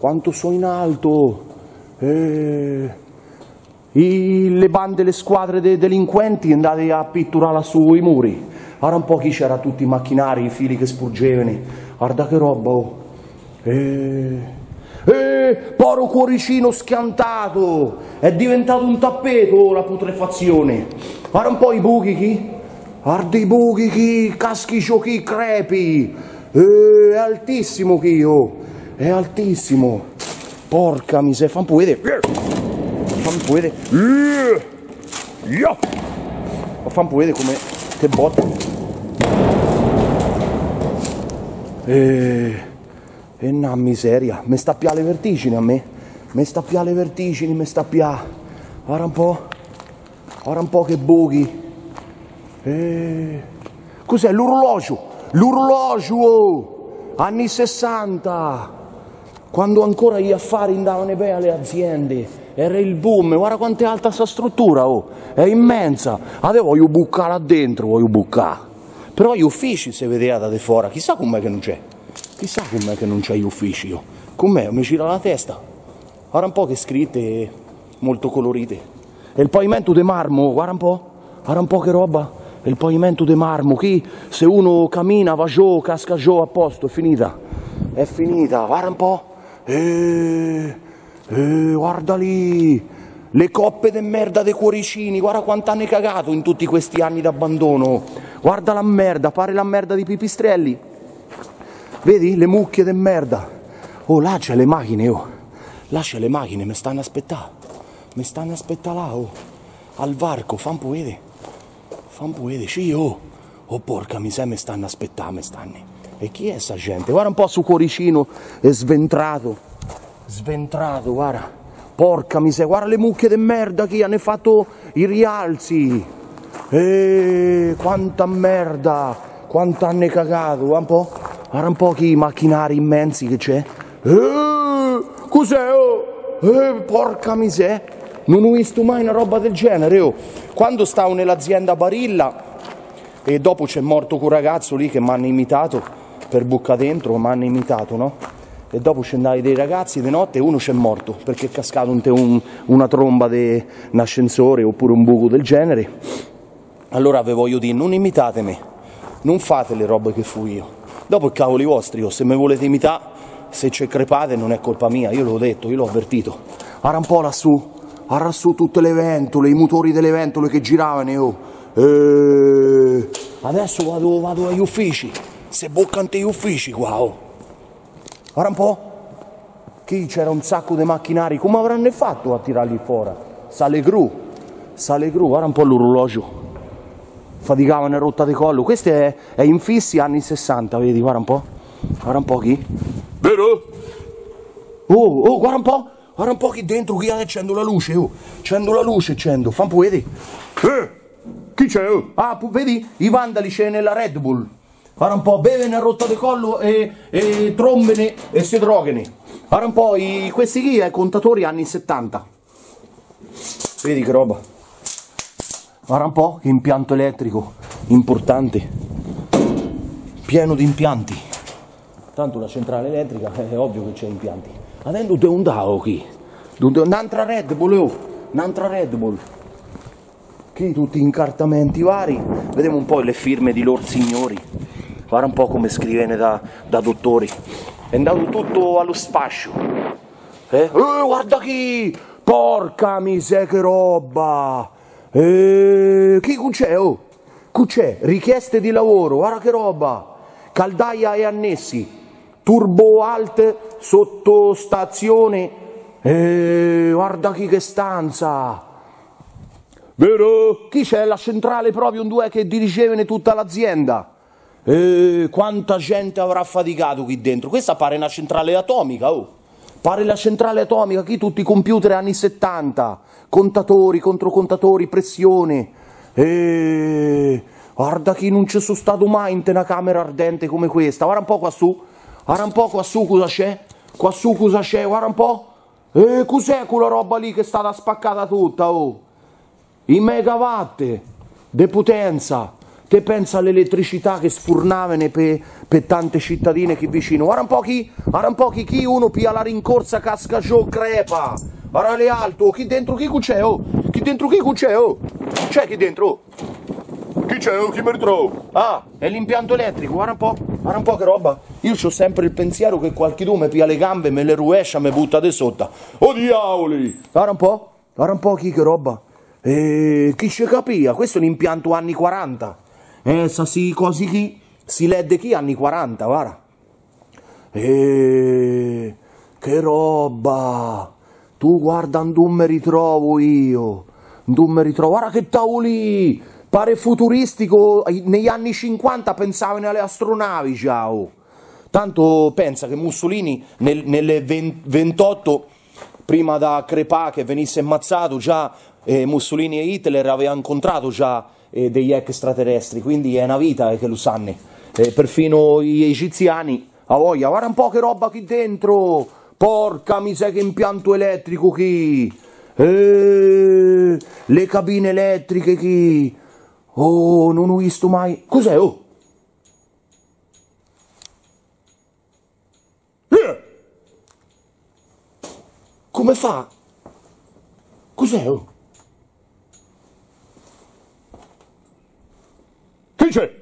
Le bande, le squadre dei delinquenti andate a pitturarla sui muri. Guarda un po' chi c'era, tutti i macchinari, i fili che spurgevano. Guarda che roba, oh. Poro cuoricino schiantato, è diventato un tappeto la putrefazione. Guarda un po' i buchi chi? Guarda i buchi chi, caschicio chi, crepi. È altissimo chi, oh. È altissimo. Porca miseria, fammi vedere. Fammi vedere come che botte. Una miseria, mi sta pià le vertigini a me. Guarda un po' che buchi. Cos'è l'orologio? Oh! Anni 60, quando ancora gli affari andavano bene alle aziende, era il boom. Guarda quanto è alta sta struttura, oh! È immensa. Adesso voglio bucare là dentro, però gli uffici si vedeva da fuori, chissà com'è che non c'è gli uffici, io. Com'è? Mi gira la testa. Guarda un po' che scritte molto colorite. E il pavimento di marmo, guarda un po' che roba. E il pavimento di marmo, qui se uno cammina va giù, casca giù, a posto, è finita, guarda un po'. Guarda lì, le coppe de merda dei cuoricini, guarda quanto hanno cagato in tutti questi anni d'abbandono. Guarda la merda, pare la merda di Pipistrelli. Vedi le mucche de merda. Oh, là c'è le macchine, oh. Là c'è le macchine, mi stanno a aspettare là, oh. Al varco, fammi vedere, sì, oh. Oh, porca miseria, mi stanno a aspettare, E chi è sta gente? Guarda un po' su cuoricino, è sventrato, guarda. Porca miseria, guarda le mucche de merda che hanno fatto i rialzi. Quanta merda, quanto hanno cagato, guarda un po' che i macchinari immensi che c'è. Cos'è, oh? Porca miseria, non ho visto mai una roba del genere, oh. Quando stavo nell'azienda Barilla e dopo c'è morto quel ragazzo lì che mi hanno imitato per bucca dentro, no? E dopo ci andai dei ragazzi di notte e uno c'è morto perché è cascato una tromba di un ascensore oppure un buco del genere. Allora vi voglio dire, non imitate me, non fate le robe che fui io. Dopo è cavoli vostri, se mi volete imitare, se ci crepate non è colpa mia, io l'ho detto, io l'ho avvertito. Guarda un po' lassù tutte le ventole, i motori delle ventole che giravano, oh. Adesso vado agli uffici, se boccano gli uffici qua, oh. Guarda un po', qui c'era un sacco di macchinari, come avranno fatto a tirarli fuori? Sale gru, guarda un po' l'orologio. Faticavano a rotta di collo, questo è infissi anni 60, vedi, guarda un po' chi. Vero? Oh, guarda un po' qui dentro, qui accendo la luce, fammi vedere. Chi c'è? Oh? Ah, vedi, i vandali c'è nella Red Bull. Guarda un po', bevene a rotta di collo e trombene e si drogane. Guarda un po', questi qui è contatori anni 70. Vedi che roba. Guarda un po', che impianto elettrico importante, pieno di impianti. Tanto la centrale elettrica è ovvio che c'è impianti. Adesso devo andare qui, un'altra Red Bull, qui tutti incartamenti vari, vediamo un po' le firme di lor signori, guarda un po' come scrivene da dottori, è andato tutto allo spascio. Guarda chi, porca miseria che roba. Chi c'è? Oh? C'è? Richieste di lavoro, guarda che roba, caldaia e annessi, turbo alt, sottostazione, guarda chi che stanza, vero? Chi c'è? La centrale proprio, un due che dirigevano tutta l'azienda. Quanta gente avrà faticato qui dentro, questa pare una centrale atomica, oh. Pare la centrale atomica, qui tutti i computer anni 70, contatori, controcontatori, pressione. Guarda Guarda che non ci sono stato mai in una camera ardente come questa. Guarda un po' qua su. Guarda un po' qua su cosa c'è. Qua su cosa c'è, guarda un po'. Cos'è quella roba lì che è stata spaccata tutta, oh? I megawatt di potenza. Te pensa all'elettricità che sfurnavano per tante cittadine qui vicino. Guarda un po' chi uno pia la rincorsa casca giù, crepa. Guarda le alto, chi dentro chi c'è, oh? Chi dentro chi c'è, oh? C'è chi dentro? Chi c'è? Chi mi ritrovo? Ah, è l'impianto elettrico, guarda un po' che roba. Io ho sempre il pensiero che qualcuno mi pia le gambe, me le ruescia, me butta di sotto. Oh diavoli! Guarda un po' chi che roba. Chi ci capia? Questo è un impianto anni 40. Sì, così chi? Si legge chi anni 40, guarda. Che roba! Tu guarda, non mi ritrovo io. Non mi ritrovo. Guarda che tavoli! Pare futuristico, negli anni 50 pensavano alle astronavi già, oh. Tanto pensa che Mussolini nelle 28, prima da crepà che venisse ammazzato, già Mussolini e Hitler avevano incontrato già degli extraterrestri, quindi è una vita che lo sanno. Perfino gli egiziani, a voglia, guarda un po' che roba qui dentro, porca miseria che impianto elettrico qui, le cabine elettriche qui. Oh, non ho visto mai. Cos'è, oh? Come fa? Cos'è, oh? Chi c'è?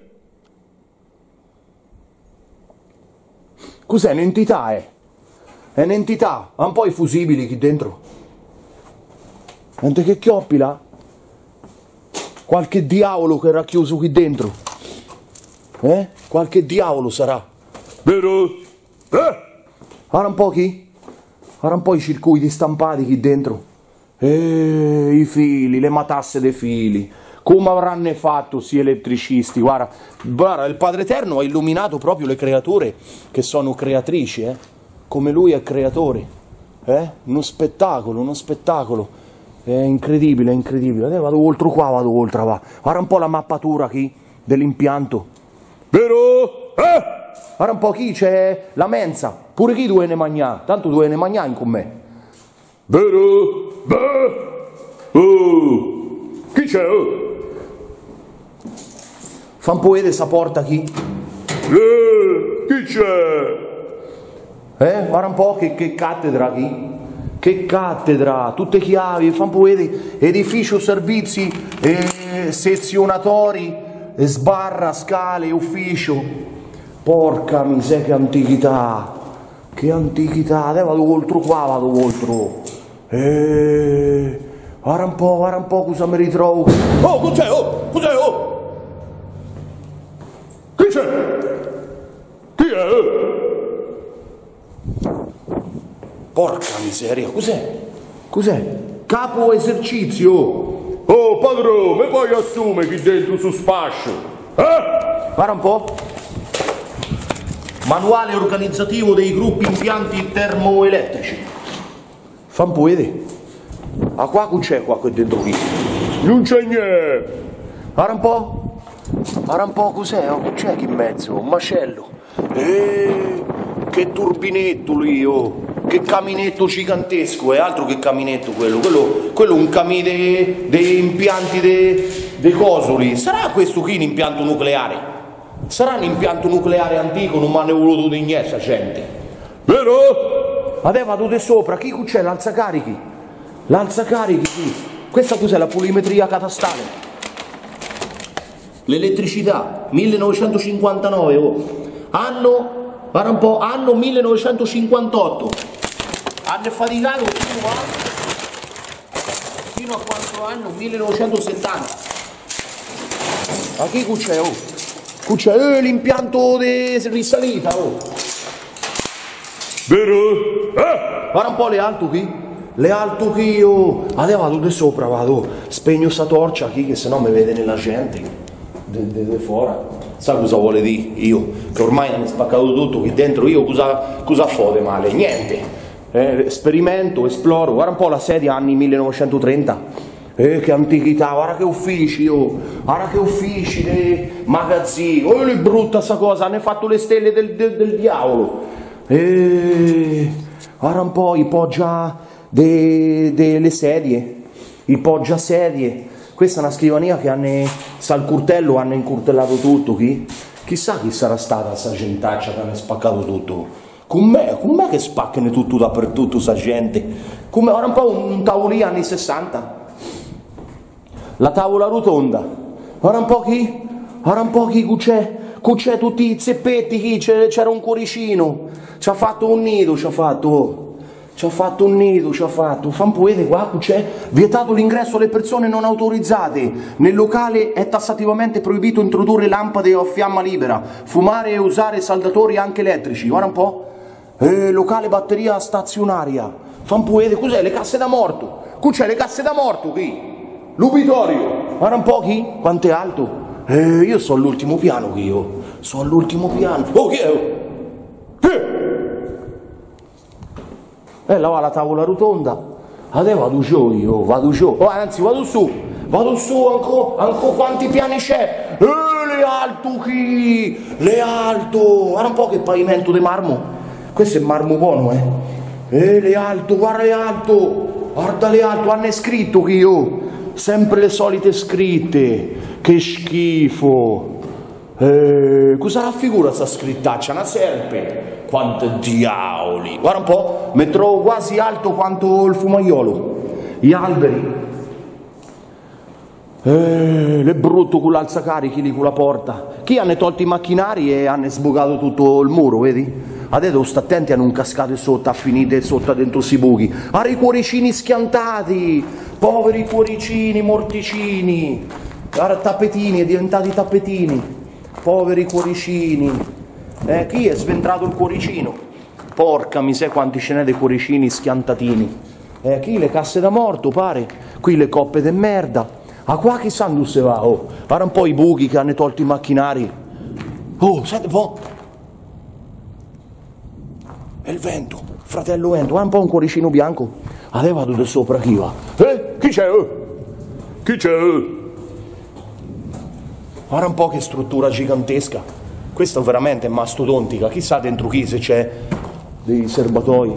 Cos'è, un'entità, È un'entità. Ha un po' i fusibili qui dentro. Sente che chioppi là? Qualche diavolo che era chiuso qui dentro. Qualche diavolo sarà. Vero? Guarda un po' chi? Guarda un po' i circuiti stampati qui dentro. I fili, le matasse dei fili. Come avranno fatto sti elettricisti? Guarda, il Padre Eterno ha illuminato proprio le creature che sono creatrici, come lui è creatore. Uno spettacolo, uno spettacolo. È incredibile, è incredibile. Vado oltre qua, vado oltre va. Guarda un po' la mappatura qui dell'impianto. Vero? Guarda un po' chi c'è la mensa. Pure chi due ne mangià. Tanto due ne mangià con me. Vero? Oh. Chi c'è? Fa un po' vedere sta porta chi. Chi c'è? Guarda un po' che cattedra qui. Che cattedra, tutte chiavi, fa un po' vedere, edificio servizi, sezionatori, sbarra, scale, ufficio. Porca miseria che antichità, adesso vado oltre qua, vado oltre. Guarda un po' cosa mi ritrovo. Oh, cos'è? Oh, cos'è? Oh! Chi c'è? Chi è? Porca miseria, cos'è? Cos'è? Capo esercizio! Oh, padrone, mi puoi assumere qui dentro su spascio? Guarda un po'. Manuale organizzativo dei gruppi impianti termoelettrici. Fa un po' vedere. Ah, qua c'è qua dentro qui? Non c'è niente. Guarda un po'. Guarda un po' cos'è? Oh, c'è qui in mezzo? Un macello. Che turbinetto lì, oh. Che caminetto gigantesco, è altro che caminetto quello è un camino dei impianti dei cosoli. Sarà questo qui un impianto nucleare? Sarà un impianto nucleare antico, non mi hanno voluto di niente sta gente. Vero? Adesso vado di sopra, chi c'è? L'alzacarichi? L'alzacarichi qui. Questa cos'è? La polimetria catastale. L'elettricità, 1959, oh. Anno, guarda un po', anno 1958. Hanno faticato fino a quanto anno? 1970. Ma chi c'è? Oh? C'è l'impianto di risalita, oh. Vero? Guarda un po' le alto qui. Le alto qui, oh. Adesso vado di sopra, vado. Spegno sta torcia qui che sennò mi vede nella gente. De fuori. Sa cosa vuole dire io? Che ormai hanno spaccato tutto qui dentro, io cosa fode male? Niente. Sperimento, esploro, guarda un po' la sedia anni 1930. Che antichità, guarda che uffici, oh. Guarda che uffici, magazzini. Oh, è brutta sta cosa, hanno fatto le stelle del diavolo. Guarda un po', i poggia delle sedie, i poggia sedie. Questa è una scrivania che al curtello hanno incurtellato tutto, chi? Chissà chi sarà stata sta gentaccia che hanno spaccato tutto. Com'è che spaccano tutto dappertutto sta gente? Come ora un po' un tavolino anni 60. La tavola rotonda. Ora un po' chi? Ora un po' chi c'è tutti i zeppetti chi? C'era un cuoricino. Ci ha fatto un nido, ci ha fatto. Ci ha fatto un nido, ci ha fatto. Fampuete qua, c'è vietato l'ingresso alle persone non autorizzate. Nel locale è tassativamente proibito introdurre lampade a fiamma libera, fumare e usare saldatori anche elettrici. Guarda un po'. Locale batteria stazionaria. Fampuete, cos'è? Le casse da morto. Qui c'è le casse da morto qui. L'ubitorio. Guarda un po' chi? Quanto è alto? Io sono all'ultimo piano qui io. Sono all'ultimo piano. Oh, chi è? Che? Là va la tavola rotonda. Adesso vado giù io, vado giù. Oh, anzi, vado su, ancora quanti piani c'è? Le alto chi? Le alto. Guarda un po' che pavimento di marmo. Questo è marmo buono, le alto, guarda le alto. Guarda le alto, hanno scritto chi io. Sempre le solite scritte. Che schifo. Cosa raffigura sta scrittaccia? Una serpe. Quanto diavoli! Guarda un po', mi trovo quasi alto quanto il fumaiolo. Gli alberi. Le brutto con l'alzacarichi lì con la porta. Chi hanno tolto i macchinari e hanno sbucato tutto il muro, vedi? Adesso devo stare attenti a non cascate sotto, a finire sotto dentro sti buchi. Guarda i cuoricini schiantati, poveri cuoricini, morticini. Guarda tappetini, è diventati tappetini. Poveri cuoricini. Chi è sventrato il cuoricino? Porca miseria quanti ce n'è dei cuoricini schiantatini. Chi le casse da morto pare? Qui le coppe de merda. Ah qua chissà dove se va, oh. Guarda un po' i buchi che hanno tolto i macchinari. Oh, senti un po'. È il vento, fratello vento. Guarda un po' un cuoricino bianco. Adesso vado da sopra chi va. Chi c'è? Chi c'è? Guarda un po' che struttura gigantesca. Questa veramente è mastodontica, chissà dentro chi se c'è dei serbatoi.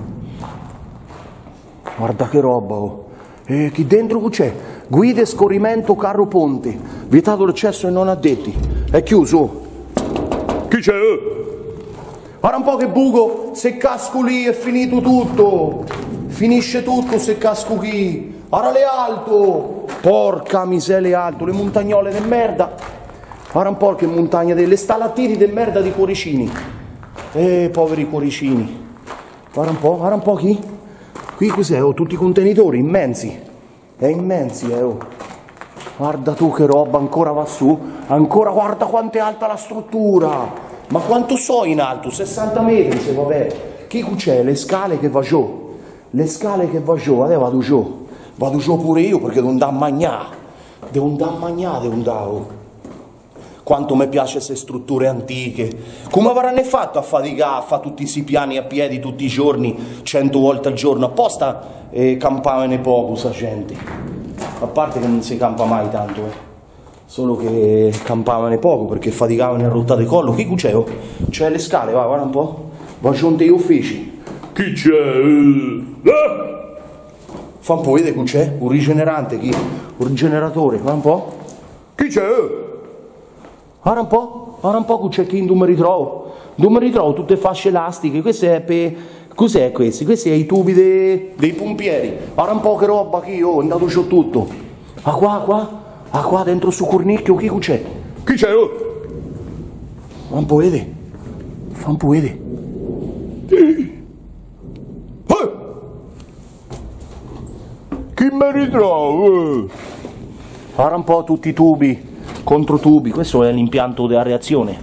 Guarda che roba, oh. Chi dentro c'è? Guide scorrimento carro ponte, vietato l'accesso ai non addetti. È chiuso. Chi c'è? Guarda un po' che buco, se casco lì è finito tutto. Finisce tutto se casco qui. Guarda le alto. Porca miseria le alto, le montagnole di merda. Guarda un po' che montagna delle stalattiti di merda di cuoricini. Poveri cuoricini. Guarda un po' chi? Qui cos'è? Oh, tutti i contenitori immensi. Immensi, oh. Guarda tu che roba, ancora va su. Ancora guarda quanto è alta la struttura. Ma quanto so in alto? 60 metri se vabbè. Chi c'è? Le scale che va giù. Le scale che va giù, adesso vado giù. Vado giù pure io perché devo andare a mangiare. Devo andare. Quanto mi piace queste strutture antiche. Come avranno fatto a faticare, a fare tutti questi piani a piedi tutti i giorni, 100 volte al giorno? Apposta campavano poco sta gente. A parte che non si campa mai tanto, solo che campavano poco perché faticavano a rottare collo. Chi c'è? C'è le scale, va, guarda un po'. Va giù degli uffici. Chi c'è? Fa un po' vedere chi c'è? Un rigenerante, chi? Un generatore, guarda un po'. Chi c'è? Guarda un po' c'è chi non mi ritrovo. Non mi ritrovo tutte fasce elastiche. Queste è per. Cos'è questi? Questi sono i tubi dei pompieri. Guarda un po' che roba che io ho andato giù tutto. Ah qua dentro su cornicchio chi c'è? Chi c'è? Fa un po' vedere. Fa un po' vedere. Chi mi ritrovo? Guarda un po' tutti i tubi. Controtubi, questo è l'impianto della reazione.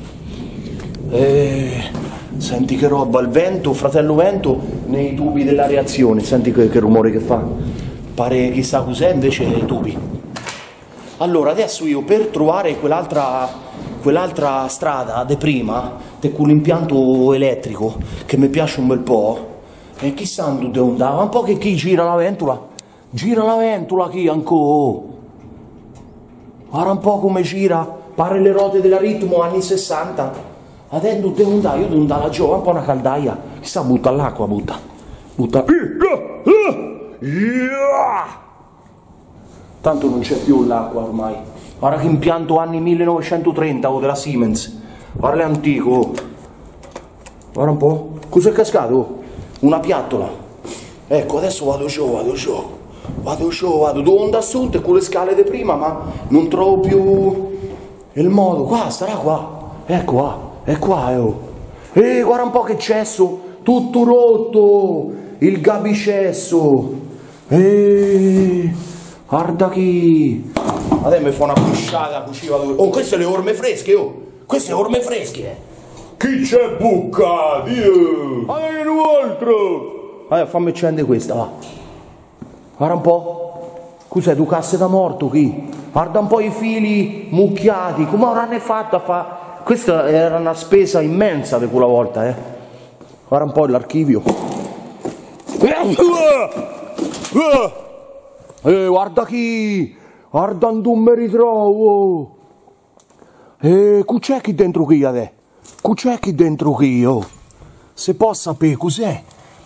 Senti che roba, il vento, fratello vento, nei tubi della reazione, senti che rumore che fa. Pare chissà cos'è invece nei tubi. Allora, adesso io per trovare quell'altra strada di prima, di quell'impianto elettrico, che mi piace un bel po', chissà dove andava, un po' che chi gira la ventola. gira la ventola chi ancora. Guarda un po' come gira, pare le ruote della ritmo anni 60. Adesso devo andare, io devo andare a giù, un po' una caldaia. Chissà, butta all'acqua, butta. Tanto non c'è più l'acqua ormai. Guarda che impianto anni 1930 o della Siemens. Guarda l'antico. Guarda un po'. Cos'è cascato? Una piattola. Ecco, adesso vado giù. Devo andare su con le scale di prima, ma non trovo più il modo. Qua, starà qua. Ecco qua. È qua, oh. Guarda un po' che cesso. Tutto rotto. Il gabicesso. Guarda chi. Adesso mi fa una pusciata così vado. Oh, queste le orme fresche, oh. Queste orme fresche. Chi c'è bucca? Dio! Allora un altro! Allora, fammi accendere questa, va. Guarda un po'. Cos'è, tu casse da morto chi? Guarda un po' i fili mucchiati. Come avranno fatto a fare? Questa era una spesa immensa di quella volta, eh. Guarda un po' l'archivio. Guarda chi! Guarda non mi ritrovo! C'è chi dentro chi adesso? C'è chi dentro chi, oh? Se posso sapere cos'è?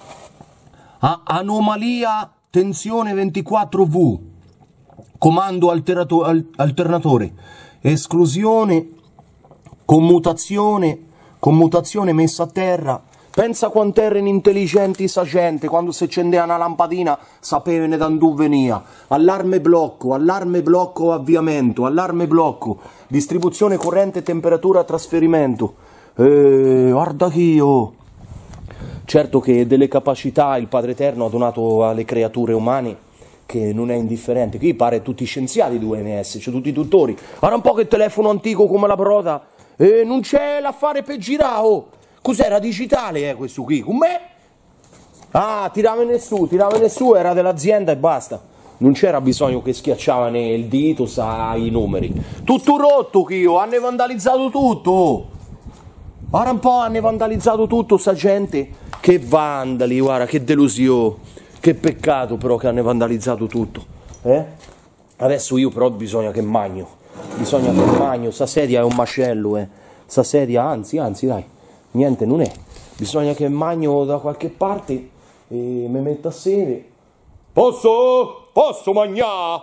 Anomalia tensione 24V. Comando alternatore. Esclusione. Commutazione messa a terra. Pensa quanto erano intelligenti sa gente, quando si accendeva una lampadina sapevano da dove veniva. Allarme blocco, avviamento, allarme blocco, distribuzione corrente, temperatura, trasferimento. Guarda chi io. Certo che delle capacità il Padre Eterno ha donato alle creature umane, che non è indifferente. Qui pare tutti scienziati di UMS, cioè tutti i dottori. Guarda un po' che telefono antico come la prota. Non c'è l'affare per girare, oh. Cos'era digitale, questo qui? Com'è? Ah, tiravene su, era dell'azienda e basta. Non c'era bisogno che schiacciavano il dito, i numeri. Tutto rotto, Chio, hanno vandalizzato tutto. Ora un po' hanno vandalizzato tutto, sta gente. Che vandali, guarda, che delusione. Che peccato però che hanno vandalizzato tutto. Adesso io però bisogna che magno. Sta sedia è un macello, Sta sedia, anzi, dai. Niente, non è. Bisogna che magno da qualche parte e mi metto a sede. Posso mangiare?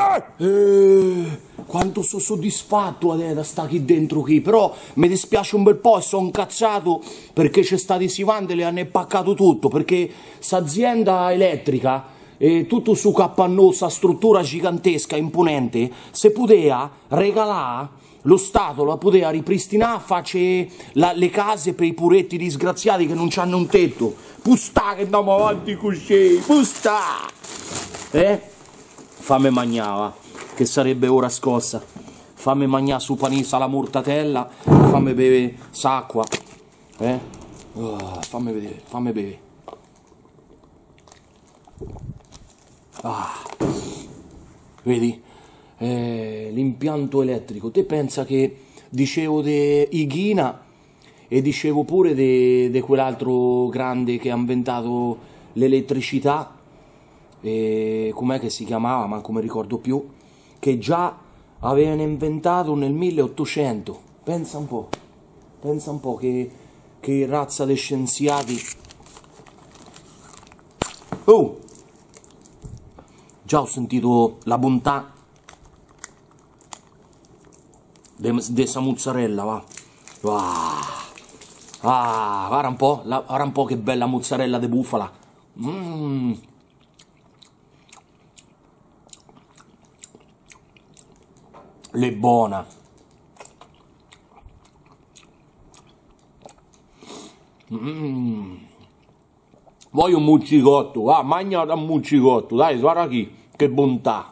Quanto sono soddisfatto adesso da sta qui dentro qui. Però mi dispiace un bel po' e sono incazzato perché c'è stati si vandali e hanno impaccato tutto. Perché sta azienda elettrica, tutto su Capannò, sta struttura gigantesca, imponente, se poteva regalare. Lo Stato la poteva ripristinare, face le case per i puretti disgraziati che non hanno un tetto. Pustà che andiamo avanti così, pustà! Fammi mangiare, che sarebbe ora scossa. Fammi mangiare su panissa la mortatella, fammi bere s'acqua. Fammi bere. Vedi? L'impianto elettrico. Te pensa che dicevo di Ighina e dicevo pure di quell'altro grande che ha inventato l'elettricità, com'è che si chiamava, ma non mi ricordo più, che già avevano inventato nel 1800. Pensa un po' che razza di scienziati. Oh, già ho sentito la bontà di sta mozzarella, va. Guarda un po' che bella mozzarella di bufala. Le buona. Voglio un muccicotto, va, mangia da un muccicotto, dai, guarda qui, che bontà.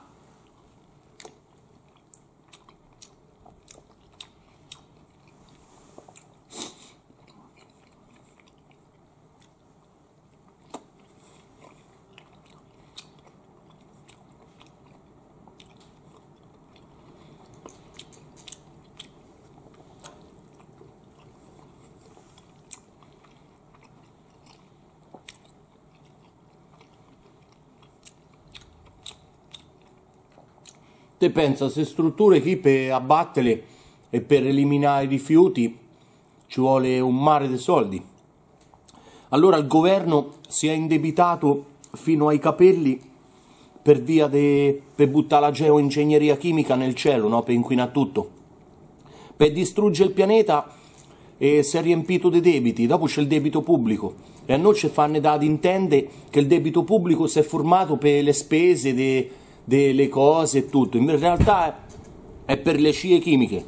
Te pensa, se strutture chi per abbatterle e per eliminare i rifiuti ci vuole un mare di soldi. Allora il governo si è indebitato fino ai capelli per via per buttare la geoingegneria chimica nel cielo, no? Per inquinare tutto. Per distruggere il pianeta e si è riempito di debiti, dopo c'è il debito pubblico e a noi ci fanno da intendere che il debito pubblico si è formato per le spese delle cose e tutto, in realtà è per le scie chimiche.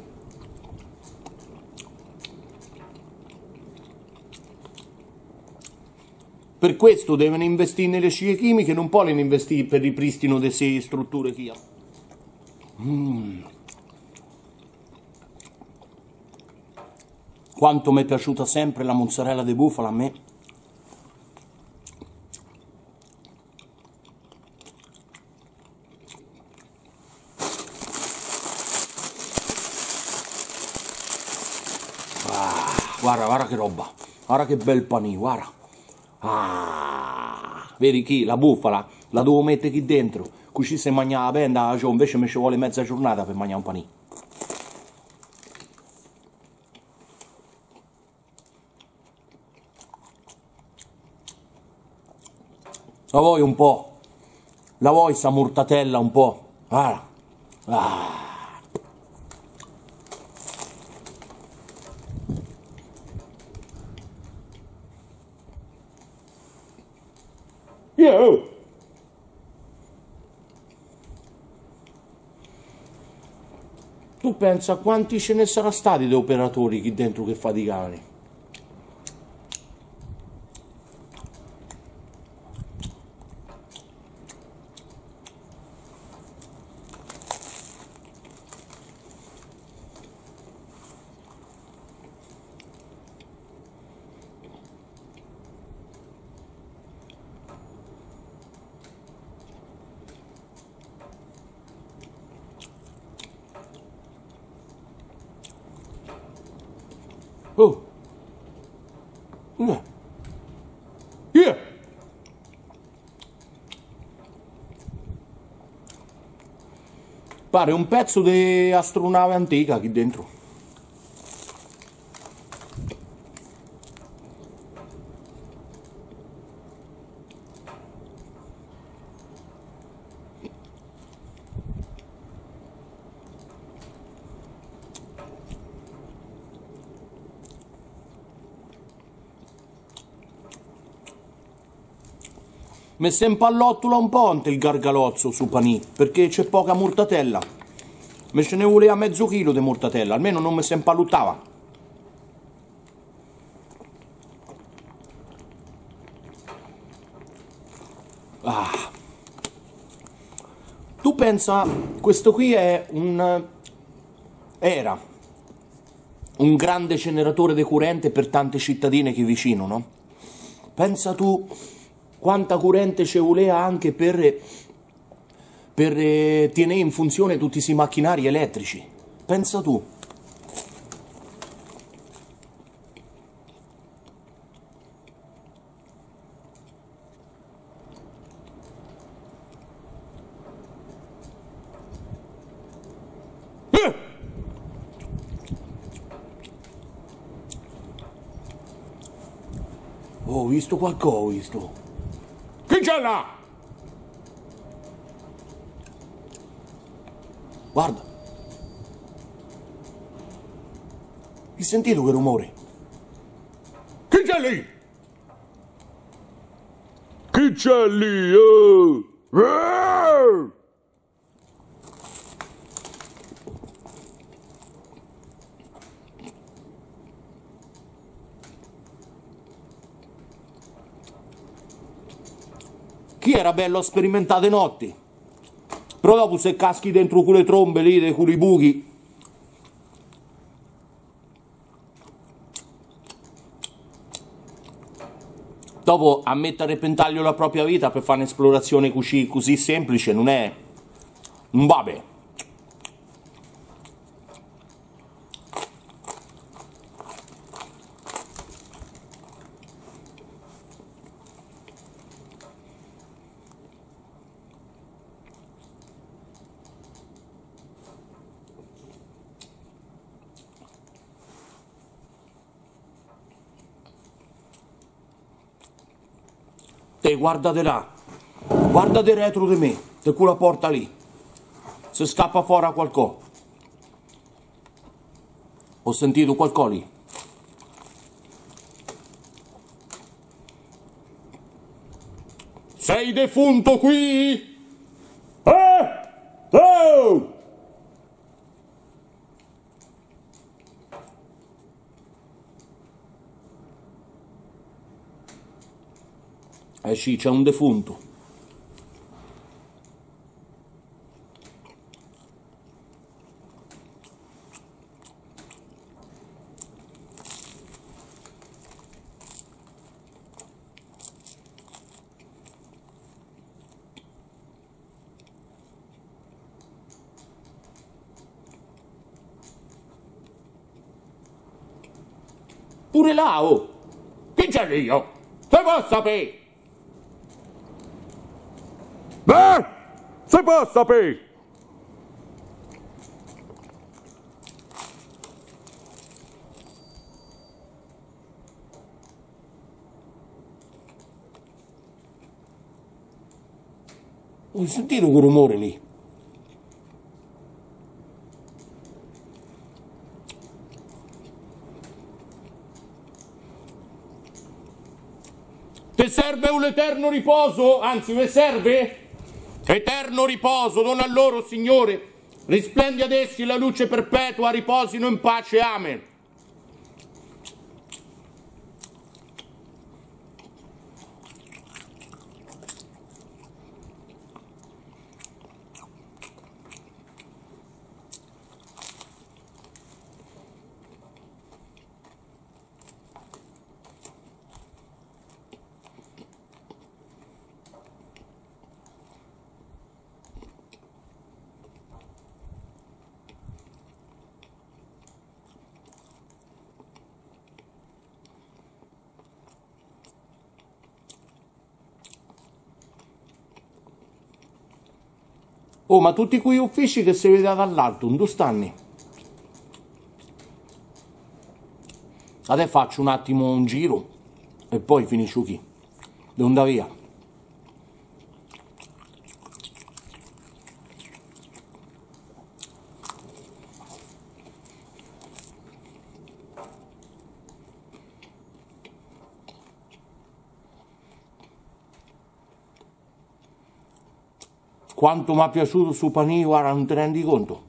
Per questo devono investire nelle scie chimiche, non possono investire per il ripristino delle sei strutture che ha. Quanto mi è piaciuta sempre la mozzarella di bufala a me. Guarda, guarda che roba, guarda che bel panino, guarda. Vedi chi? La bufala, la devo mettere qui dentro, così se mangia la benda, cioè, invece mi ci vuole mezza giornata per mangiare un panino. La vuoi un po'? La vuoi sta mortatella un po'? Guarda. Io. Tu pensa quanti ce ne saranno stati di operatori qui dentro che faticavano? Oh! Yeah! Pare un pezzo di astronave antica qui dentro. Mi si impallottola un po' il gargalozzo su panì, perché c'è poca mortatella. Me ce ne voleva mezzo chilo di mortatella, almeno non mi si impalluttava. Tu pensa, questo qui è era un grande generatore di corrente per tante cittadine che vicino, no? Pensa tu quanta corrente ci voleva anche per tenere in funzione tutti questi macchinari elettrici. Pensa tu. Ho visto qualcosa, ho visto. Chi c'è là? Guarda. Hai sentito quel rumore? Chi c'è lì? Chi c'è lì? Chi era bello a sperimentare notti? Però dopo se caschi dentro quelle trombe lì, quei buchi. Dopo a mettere a repentaglio la propria vita per fare un'esplorazione così semplice non è. Non va bene. Te guardate là, guardate retro di me, te quella porta lì. Se scappa fuori a qualcosa. Ho sentito qualcosa lì. Sei defunto qui? Oh! Eh sì, c'è un defunto. Pure là, oh! Chi c'è lì, oh? Se può sapere! Se può sapere! Ho sentito quel rumore lì. Ti serve un eterno riposo? Anzi, vi serve? Eterno riposo, dona a loro, Signore. Risplendi ad essi la luce perpetua, riposino in pace. Amen. Oh, ma tutti quei uffici che si vede dall'alto, dove stanno? Adesso faccio un attimo un giro e poi finisco qui. Devo andare via. Quanto mi è piaciuto su panino, guarda, non te ne rendi conto?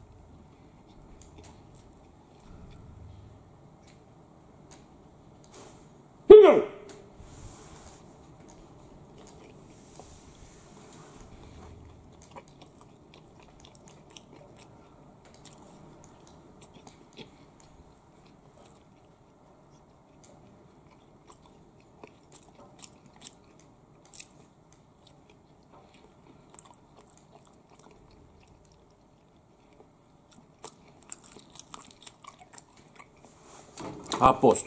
A posto.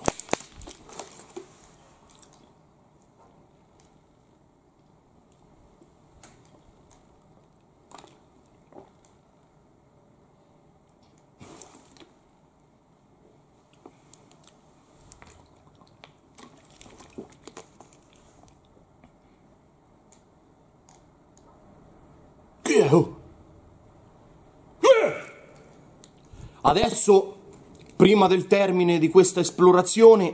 Adesso, prima del termine di questa esplorazione,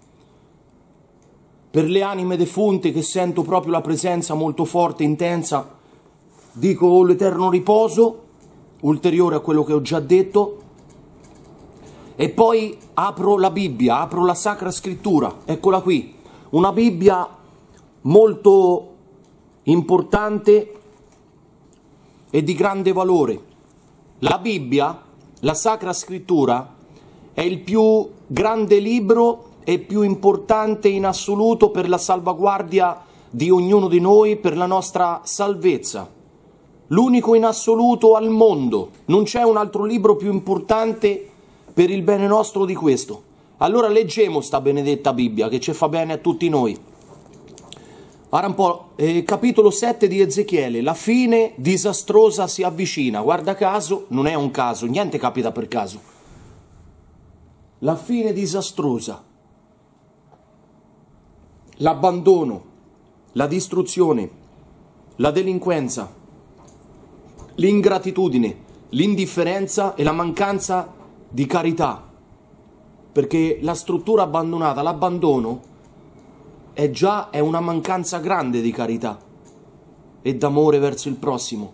per le anime defunte che sento proprio la presenza molto forte e intensa, dico l'eterno riposo, ulteriore a quello che ho già detto, e poi apro la Bibbia, apro la Sacra Scrittura, eccola qui, una Bibbia molto importante e di grande valore. La Bibbia, la Sacra Scrittura, è il più grande libro e più importante in assoluto per la salvaguardia di ognuno di noi, per la nostra salvezza. L'unico in assoluto al mondo. Non c'è un altro libro più importante per il bene nostro di questo. Allora leggiamo sta benedetta Bibbia che ci fa bene a tutti noi. Ora un po', capitolo 7 di Ezechiele, la fine disastrosa si avvicina. Guarda caso, non è un caso, niente capita per caso. La fine disastrosa, l'abbandono, la distruzione, la delinquenza, l'ingratitudine, l'indifferenza e la mancanza di carità. Perché la struttura abbandonata, l'abbandono, è una mancanza grande di carità e d'amore verso il prossimo.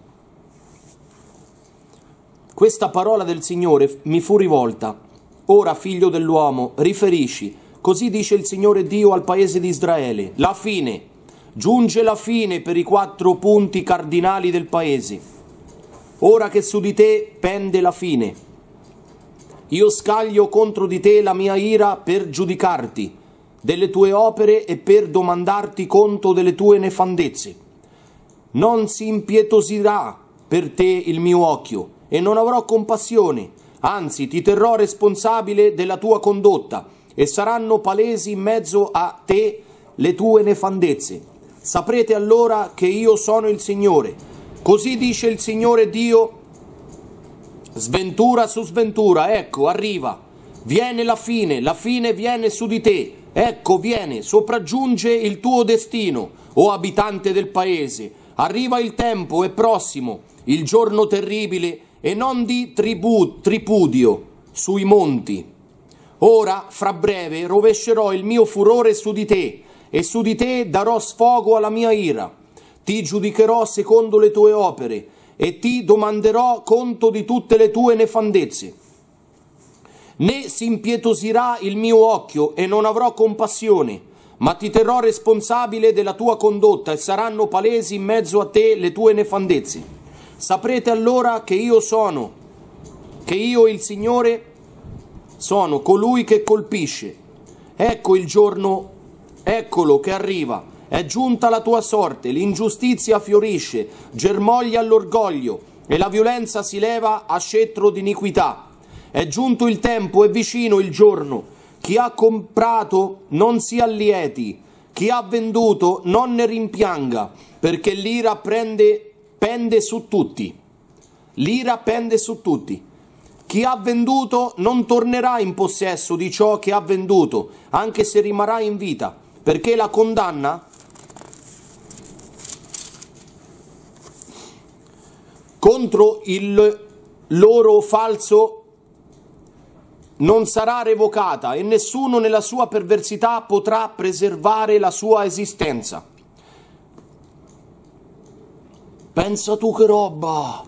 Questa parola del Signore mi fu rivolta. Ora, figlio dell'uomo, riferisci, così dice il Signore Dio al paese di Israele, la fine, giunge la fine per i 4 punti cardinali del paese. Ora che su di te pende la fine, io scaglio contro di te la mia ira per giudicarti delle tue opere e per domandarti conto delle tue nefandezze. Non si impietosirà per te il mio occhio e non avrò compassione, anzi ti terrò responsabile della tua condotta e saranno palesi in mezzo a te le tue nefandezze. Saprete allora che io sono il Signore. Così dice il Signore Dio. Sventura su sventura, ecco, arriva. Viene la fine viene su di te. Ecco, viene, sopraggiunge il tuo destino, o abitante del paese. Arriva il tempo, è prossimo, il giorno terribile, e non di tripudio sui monti. Ora, fra breve, rovescerò il mio furore su di te, e su di te darò sfogo alla mia ira. Ti giudicherò secondo le tue opere, e ti domanderò conto di tutte le tue nefandezze. Né si impietosirà il mio occhio e non avrò compassione, ma ti terrò responsabile della tua condotta e saranno palesi in mezzo a te le tue nefandezze. Saprete allora che io il Signore, sono colui che colpisce. Ecco il giorno, eccolo che arriva. È giunta la tua sorte, l'ingiustizia fiorisce, germoglia l'orgoglio e la violenza si leva a scettro di iniquità. È giunto il tempo, è vicino il giorno. Chi ha comprato non si allieti, chi ha venduto non ne rimpianga, perché l'ira pende su tutti. L'ira pende su tutti. Chi ha venduto non tornerà in possesso di ciò che ha venduto, anche se rimarrà in vita, perché la condanna contro il loro falso non sarà revocata e nessuno nella sua perversità potrà preservare la sua esistenza. Pensa tu che roba!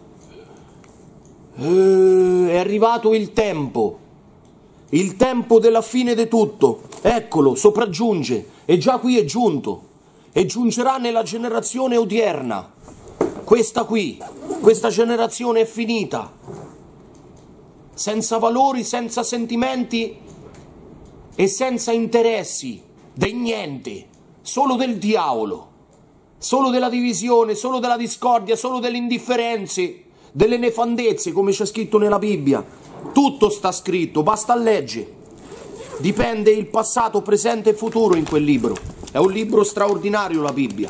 È arrivato il tempo della fine di tutto. Eccolo, sopraggiunge, e già qui è giunto, e giungerà nella generazione odierna. Questa generazione è finita, senza valori, senza sentimenti e senza interessi, del niente, solo del diavolo, solo della divisione, solo della discordia, solo delle indifferenze, delle nefandezze, come c'è scritto nella Bibbia. Tutto sta scritto, basta leggere. Dipende il passato, presente e futuro in quel libro. È un libro straordinario la Bibbia.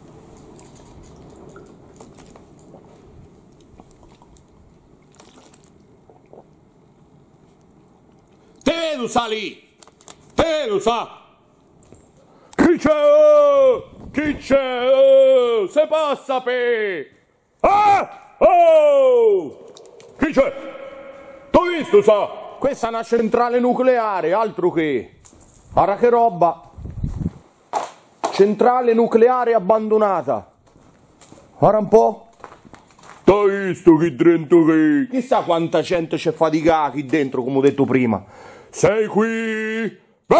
Te lo sa lì! Te lo sa! Chi c'è? Chi c'è? Se passa pe! Ah! Oh! Chi c'è? T'ho visto, sa? Questa è una centrale nucleare, altro che. Guarda che roba. Centrale nucleare abbandonata. Guarda un po'. T'ho visto chi dentro che? Chissà quanta gente c'è faticata qui dentro, come ho detto prima. Sei qui?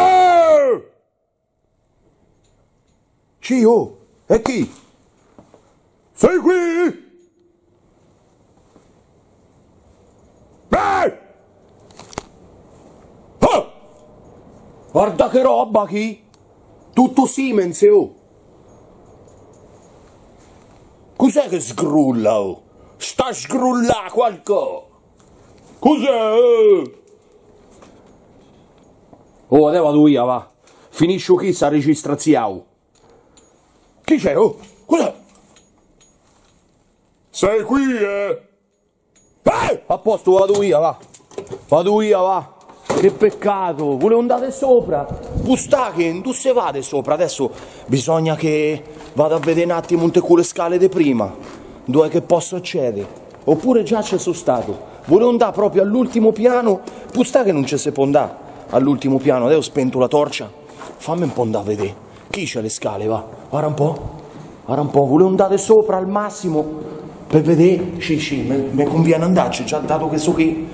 Cio, e chi? Sei qui? Oh! Guarda che roba chi? Tutto Siemens, oh! Cos'è che sgrulla, oh? Sta sgrullà qualcosa! Cos'è? Oh, adesso vado via, va! Finisco qui sta registrazione! Chi c'è, oh? Cos'è? Sei qui, eh? A posto, vado via, va! Vado via, va! Che peccato! Volevo andare sopra! Bustache, tu se vade sopra, adesso bisogna che vado a vedere un attimo quelle scale di prima, dove che posso accedere. Oppure già ci sono stato. Volevo andare proprio all'ultimo piano, pustà che non ci si può andare all'ultimo piano, adesso ho spento la torcia. Fammi un po' andare a vedere. Chi c'è le scale, va? Guarda un po', volevo andare sopra al massimo per vedere. Sì, mi conviene andarci, già dato che so che.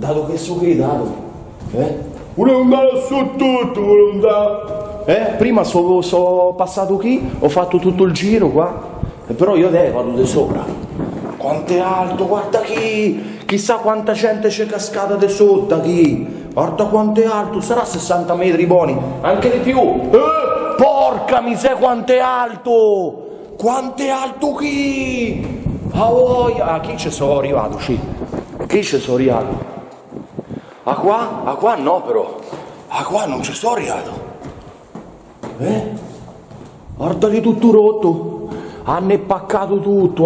Volevo andare su tutto, volevo andare. Prima sono passato qui, ho fatto tutto il giro qua, però io adesso vado di sopra. Quanto è alto, guarda chi! Chissà quanta gente c'è cascata di sotto chi! Guarda quanto è alto, sarà 60 metri buoni, anche di più! Porca miseria quanto è alto! Quanto è alto chi! Ah, chi ci sono arrivato, sì? Chi ci sono arrivato? A qua no però, a qua non ci sono arrivato. Guardali tutto rotto, hanno paccato tutto,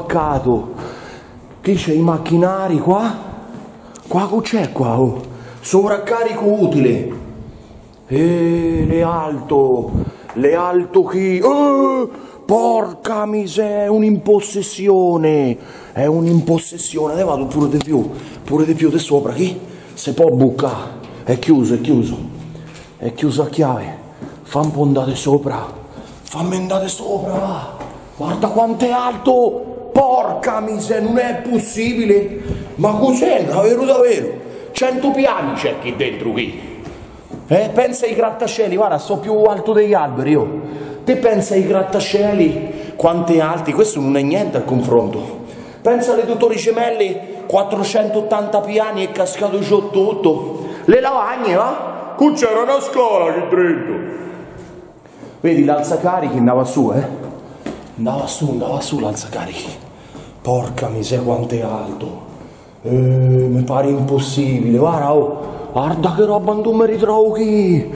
Qui c'è i macchinari qua c'è qua, oh. Sovraccarico utile. Le alto chi? Porca miseria, è un'impossessione, ne vado pure di più di sopra, chi? Se può bucare, è chiuso a chiave. Fammi andare sopra, va. Guarda quanto è alto, porca miseria, non è possibile. Ma cos'è, davvero? 100 piani c'è qui dentro qui. Pensa ai grattacieli, guarda, sto più alto degli alberi io. Te pensa ai grattacieli, quanti alti, questo non è niente al confronto. Pensa alle due gemelle, 480 piani e cascato giù tutto. Le lavagne, va? Qui c'era una scuola qui dentro. Vedi l'alzacarichi andava su, Andava su l'alzacarichi. Porca miseria quanto è alto. Mi pare impossibile, guarda che roba, non mi ritrovo qui.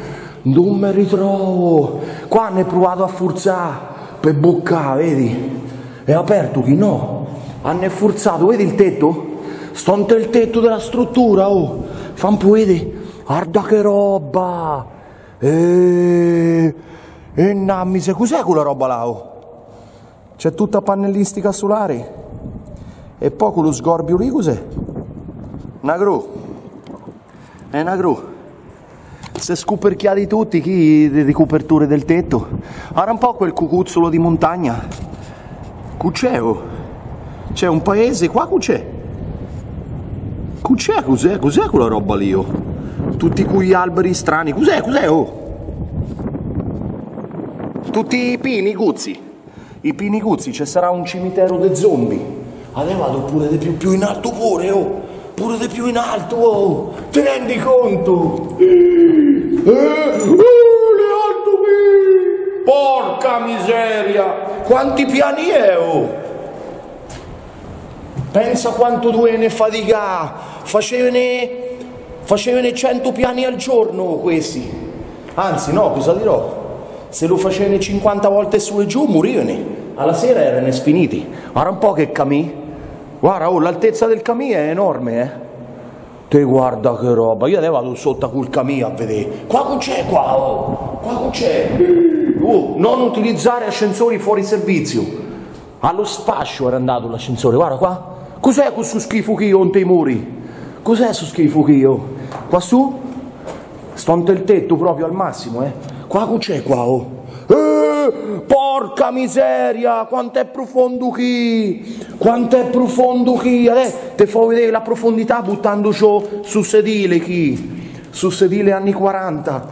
Qua hanno provato a forzare per buccare, vedi? È aperto chi? No. Hanno forzato, vedi il tetto? Stonte il tetto della struttura, oh. Fa un po' vedere. Guarda che roba. Nammise, cos'è quella roba là, oh? C'è tutta pannellistica solare. E poi quello sgorbio lì cos'è? Una gru. È una gru. Si è scoperchiati tutti chi di coperture del tetto. Ora un po' quel cucuzzolo di montagna. Cuccevo. C'è un paese qua, cos'è? Cos'è quella roba lì, oh? Tutti quegli alberi strani, cos'è, oh? Tutti i pini guzzi, ci sarà un cimitero dei zombie. Adesso vado pure di più in alto pure, oh! Pure di più in alto, oh! Ti rendi conto? Le alto qui! Porca miseria! Quanti piani è, oh! Pensa quanto dovevano faticare, facevano 100 piani al giorno questi, anzi no, cosa dirò, se lo facevano 50 volte su e giù morivano, alla sera erano sfiniti. Guarda un po' che camì, guarda, oh, l'altezza del camì è enorme, Te guarda che roba, io adesso vado sotto col camì a vedere, qua c'è, qua c'è, non utilizzare ascensori fuori servizio, allo sfascio era andato l'ascensore, guarda qua. Cos'è questo schifo che io onte i muri? Cos'è questo schifo che io? Qua su? Stonte il tetto proprio al massimo, Qua c'è qua, oh. Porca miseria, quanto è profondo qui! Adesso ti fa vedere la profondità buttando ciò su sedile qui. Su sedile anni 40.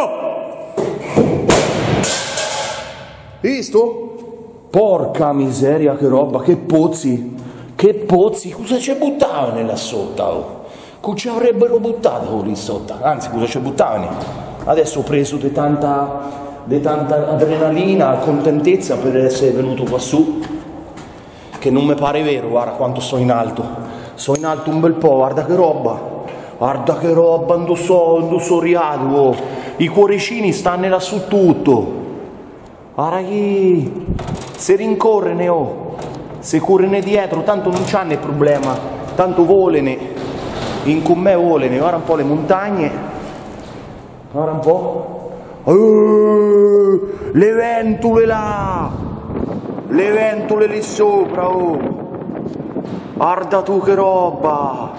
Visto? Porca miseria, che roba, che pozzi, cosa ci buttavano là sotto? Oh? Cosa ci avrebbero buttato lì sotto? Anzi, cosa ci buttavano? Adesso ho preso di tanta adrenalina, contentezza per essere venuto qua su, che non mi pare vero, guarda quanto sto in alto un bel po', guarda che roba, non so riato, oh. I cuoricini stanno là su tutto, guarda chi, se rincorrene, oh. Se correne dietro, tanto non c'hanno il problema, tanto volene, in con me volene, guarda un po' le montagne, guarda un po', le ventole là, Le ventole lì sopra, oh! Guarda tu che roba!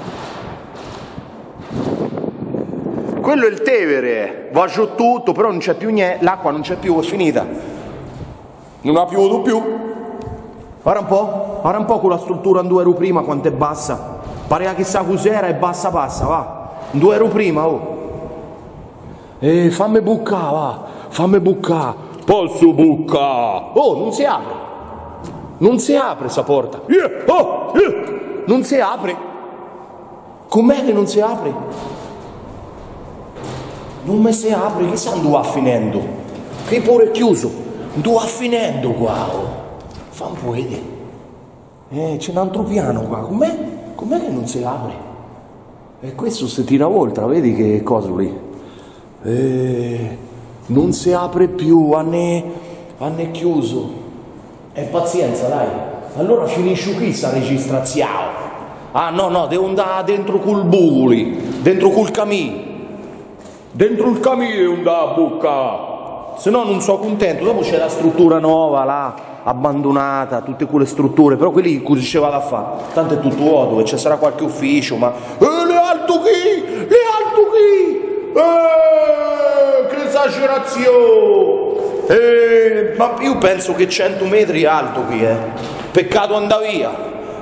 Quello è il Tevere, va giù tutto, però non c'è più niente, l'acqua non c'è più, è finita. Non ha piovuto più. Guarda un po' con la struttura in 2 euro prima quanto è bassa. Pare chissà cos'era e bassa passa, va. 2 euro prima, oh. Fammi buccare, va, fammi buccare. Posso buccare? Oh, non si apre. Non si apre sta porta. Non si apre. Com'è che non si apre? Non mi si apre, chissà dove va finendo. Qui pure è chiuso. Dove va finendo qua? Oh. Fa un po' vedere. C'è un altro piano qua. Com'è che non si apre? E questo si tira oltre, vedi che cosa lì? Non si apre più, hanno chiuso. E pazienza, dai. Allora finisce qui sta registrazione. Ah no, devo andare dentro col buco lì, dentro col camino. Dentro il camino devo andare a buccare. Se no non sono contento. Dopo c'è la struttura nuova là, abbandonata, tutte quelle strutture, però quelli cosa ci vado a fare? Tanto è tutto vuoto e ci sarà qualche ufficio, ma le alto qui! Che esagerazione! Ma io penso che 100 metri è alto qui, Peccato andare via!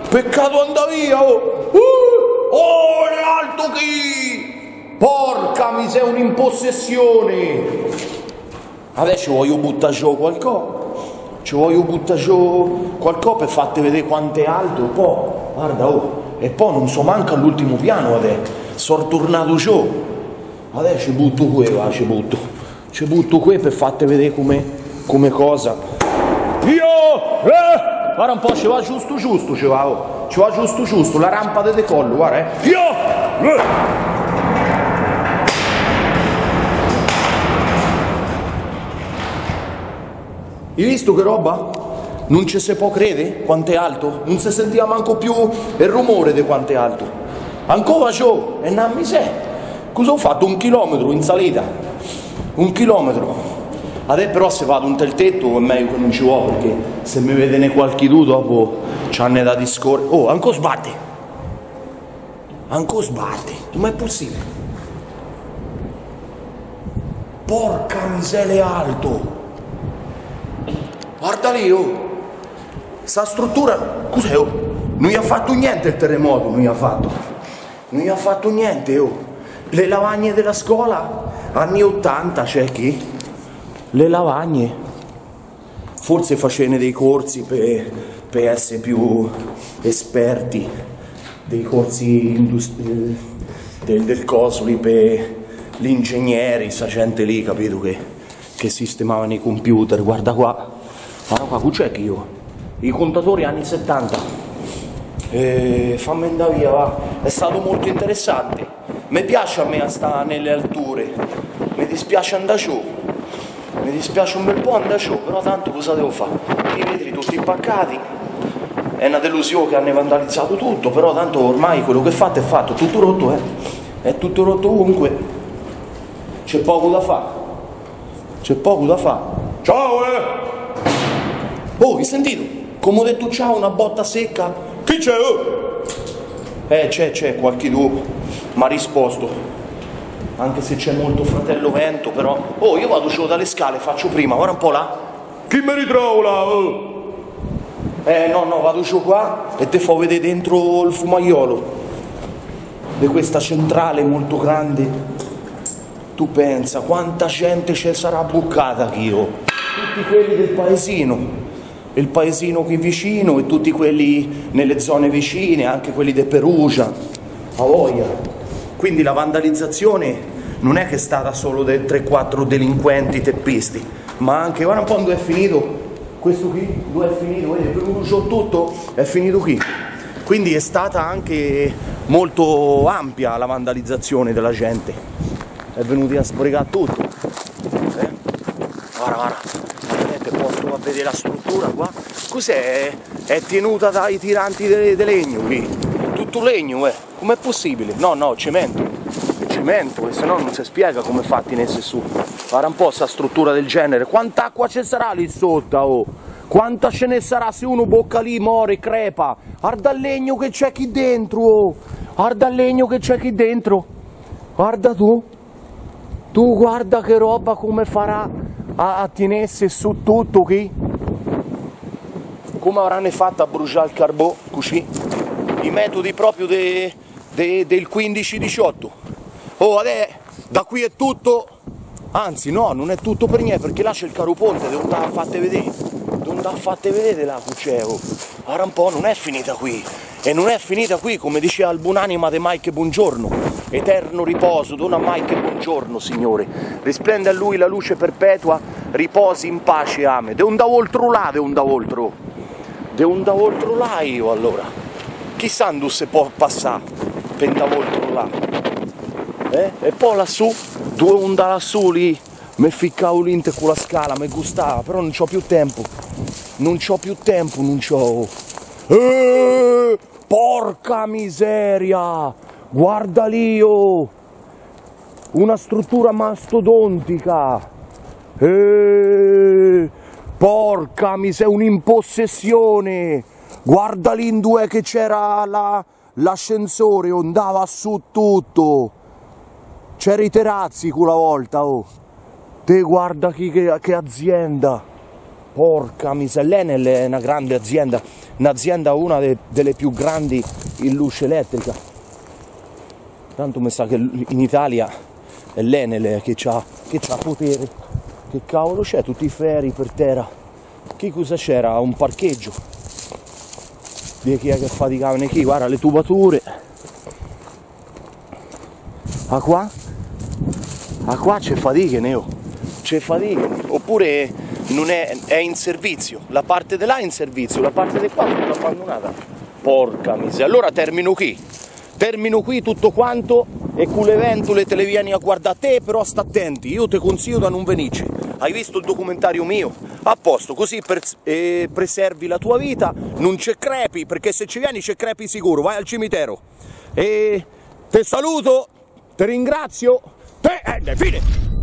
Oh! Le alto qui! Porca miseria, un'impossessione! Adesso voglio buttare giù qualcosa. Per farti vedere quanto è alto, e poi, guarda, oh, e poi non so manca all'ultimo piano adesso. Sono tornato giù. Adesso ci butto qui per farti vedere come cosa. Guarda un po', ci va giusto, ci va giusto, la rampa di decollo, guarda, Hai visto che roba? Non ci si può credere quanto è alto, non si sentiva manco più il rumore di quanto è alto. Ancora ciò, e non mi sei. Cosa ho fatto? 1 chilometro in salita, 1 chilometro. Adesso però se vado un tel tetto è meglio che non ci vuole, perché se mi vede ne qualche tu dopo c'hanno da discorrere. Oh, ancora sbatte, ma è possibile? Porca miseria, alto. Guarda lì, oh. Sta struttura, cos'è, oh? Non gli ha fatto niente il terremoto, non gli ha fatto niente, oh. Le lavagne della scuola, anni 80, c'è chi? Le lavagne. Forse facevano dei corsi per essere più esperti, dei corsi del coso lì per gli ingegneri, sta gente lì, capito, che sistemavano i computer. Guarda qua, c'è chi io? I contatori anni 70. Fammi andare via, va. È stato molto interessante. Mi piace a me a stare nelle alture, mi dispiace andare giù, mi dispiace un bel po' andare giù, però tanto cosa devo fare? I vetri tutti impaccati, è una delusione che hanno vandalizzato tutto, però tanto ormai quello che è fatto, tutto rotto, è tutto rotto ovunque, c'è poco da fare. Ciao, Oh, hai sentito? Come ho detto ciao, una botta secca. Chi c'è, C'è qualche tu. Mi ha risposto, anche se c'è molto fratello vento, però. Oh, io vado giù dalle scale, faccio prima, guarda un po' là. Chi mi ritrovo là? No, vado giù qua e te fa vedere dentro il fumaiolo di questa centrale molto grande. Tu pensa quanta gente ci sarà buccata che io. Tutti quelli del paesino, il paesino qui vicino e tutti quelli nelle zone vicine, anche quelli di Perugia, a voglia. Quindi la vandalizzazione non è che è stata solo dei 3-4 delinquenti teppisti, ma anche, guarda un po' dove è finito, questo qui, dove è finito, vedi, per tutto è finito qui. Quindi è stata anche molto ampia la vandalizzazione della gente, è venuti a sbrigare tutto. Guarda, te porto a vedere la struttura qua, cos'è? È tenuta dai tiranti di legno qui, tutto legno, com'è possibile? No, cemento, se no non si spiega come fatti nesse su. Guarda un po' sta struttura del genere, quant'acqua ci sarà lì sotto, oh? Quanta ce ne sarà se uno bocca lì, muore, crepa? Guarda il legno che c'è qui dentro, oh. Guarda il legno che c'è qui dentro. Guarda tu. Tu guarda che roba come farà a tenersi su tutto qui. Come avranno fatto a bruciare il carbone così? I metodi proprio del 15-18. Oh, adesso da qui è tutto. Anzi no, non è tutto per niente, perché là c'è il caro ponte, devo andare a farti vedere. Devo andare a farti vedere là, cuccevo. Ora un po' non è finita qui. E non è finita qui, come diceva il buonanima di Mike Buongiorno. Eterno riposo, dona Mike Buongiorno, Signore. Risplende a lui la luce perpetua, riposi in pace, ame. Devo andare oltre là, devo andare oltre. Devo andare oltre là io, allora. Chissà se può passare per andare oltre là. E poi lassù, devo andare lassù lì. Mi ficcavo l'inte con la scala, mi gustava, però non c'ho più tempo. Non c'ho più tempo, non c'ho. Porca miseria! Guarda lì, oh! Una struttura mastodontica! Porca miseria, un'impossessione! Guarda lì in due che c'era l'ascensore, andava su tutto! C'era i terrazzi quella volta, oh! Te guarda che azienda! Porca miseria, l'Enel è una grande azienda, un'azienda una delle più grandi in luce elettrica. Tanto mi sa che in Italia è l'Enel che c'ha potere. Che cavolo c'è? Tutti i ferri per terra. Che cosa c'era? Un parcheggio. Di chi è che faticavano qui? Guarda le tubature. Ah qua c'è fatica, Neo. C'è fatica. Oppure non è in servizio. La parte di là è in servizio, la parte di qua è tutta abbandonata. Porca miseria. Allora termino qui tutto quanto e con l'evento te le vieni a guardare te, però sta attenti, io ti consiglio da non venirci. Hai visto il documentario mio? A posto, così preservi la tua vita, non ci crepi, perché se ci vieni ci crepi sicuro, vai al cimitero. E te saluto, ti ringrazio, fine.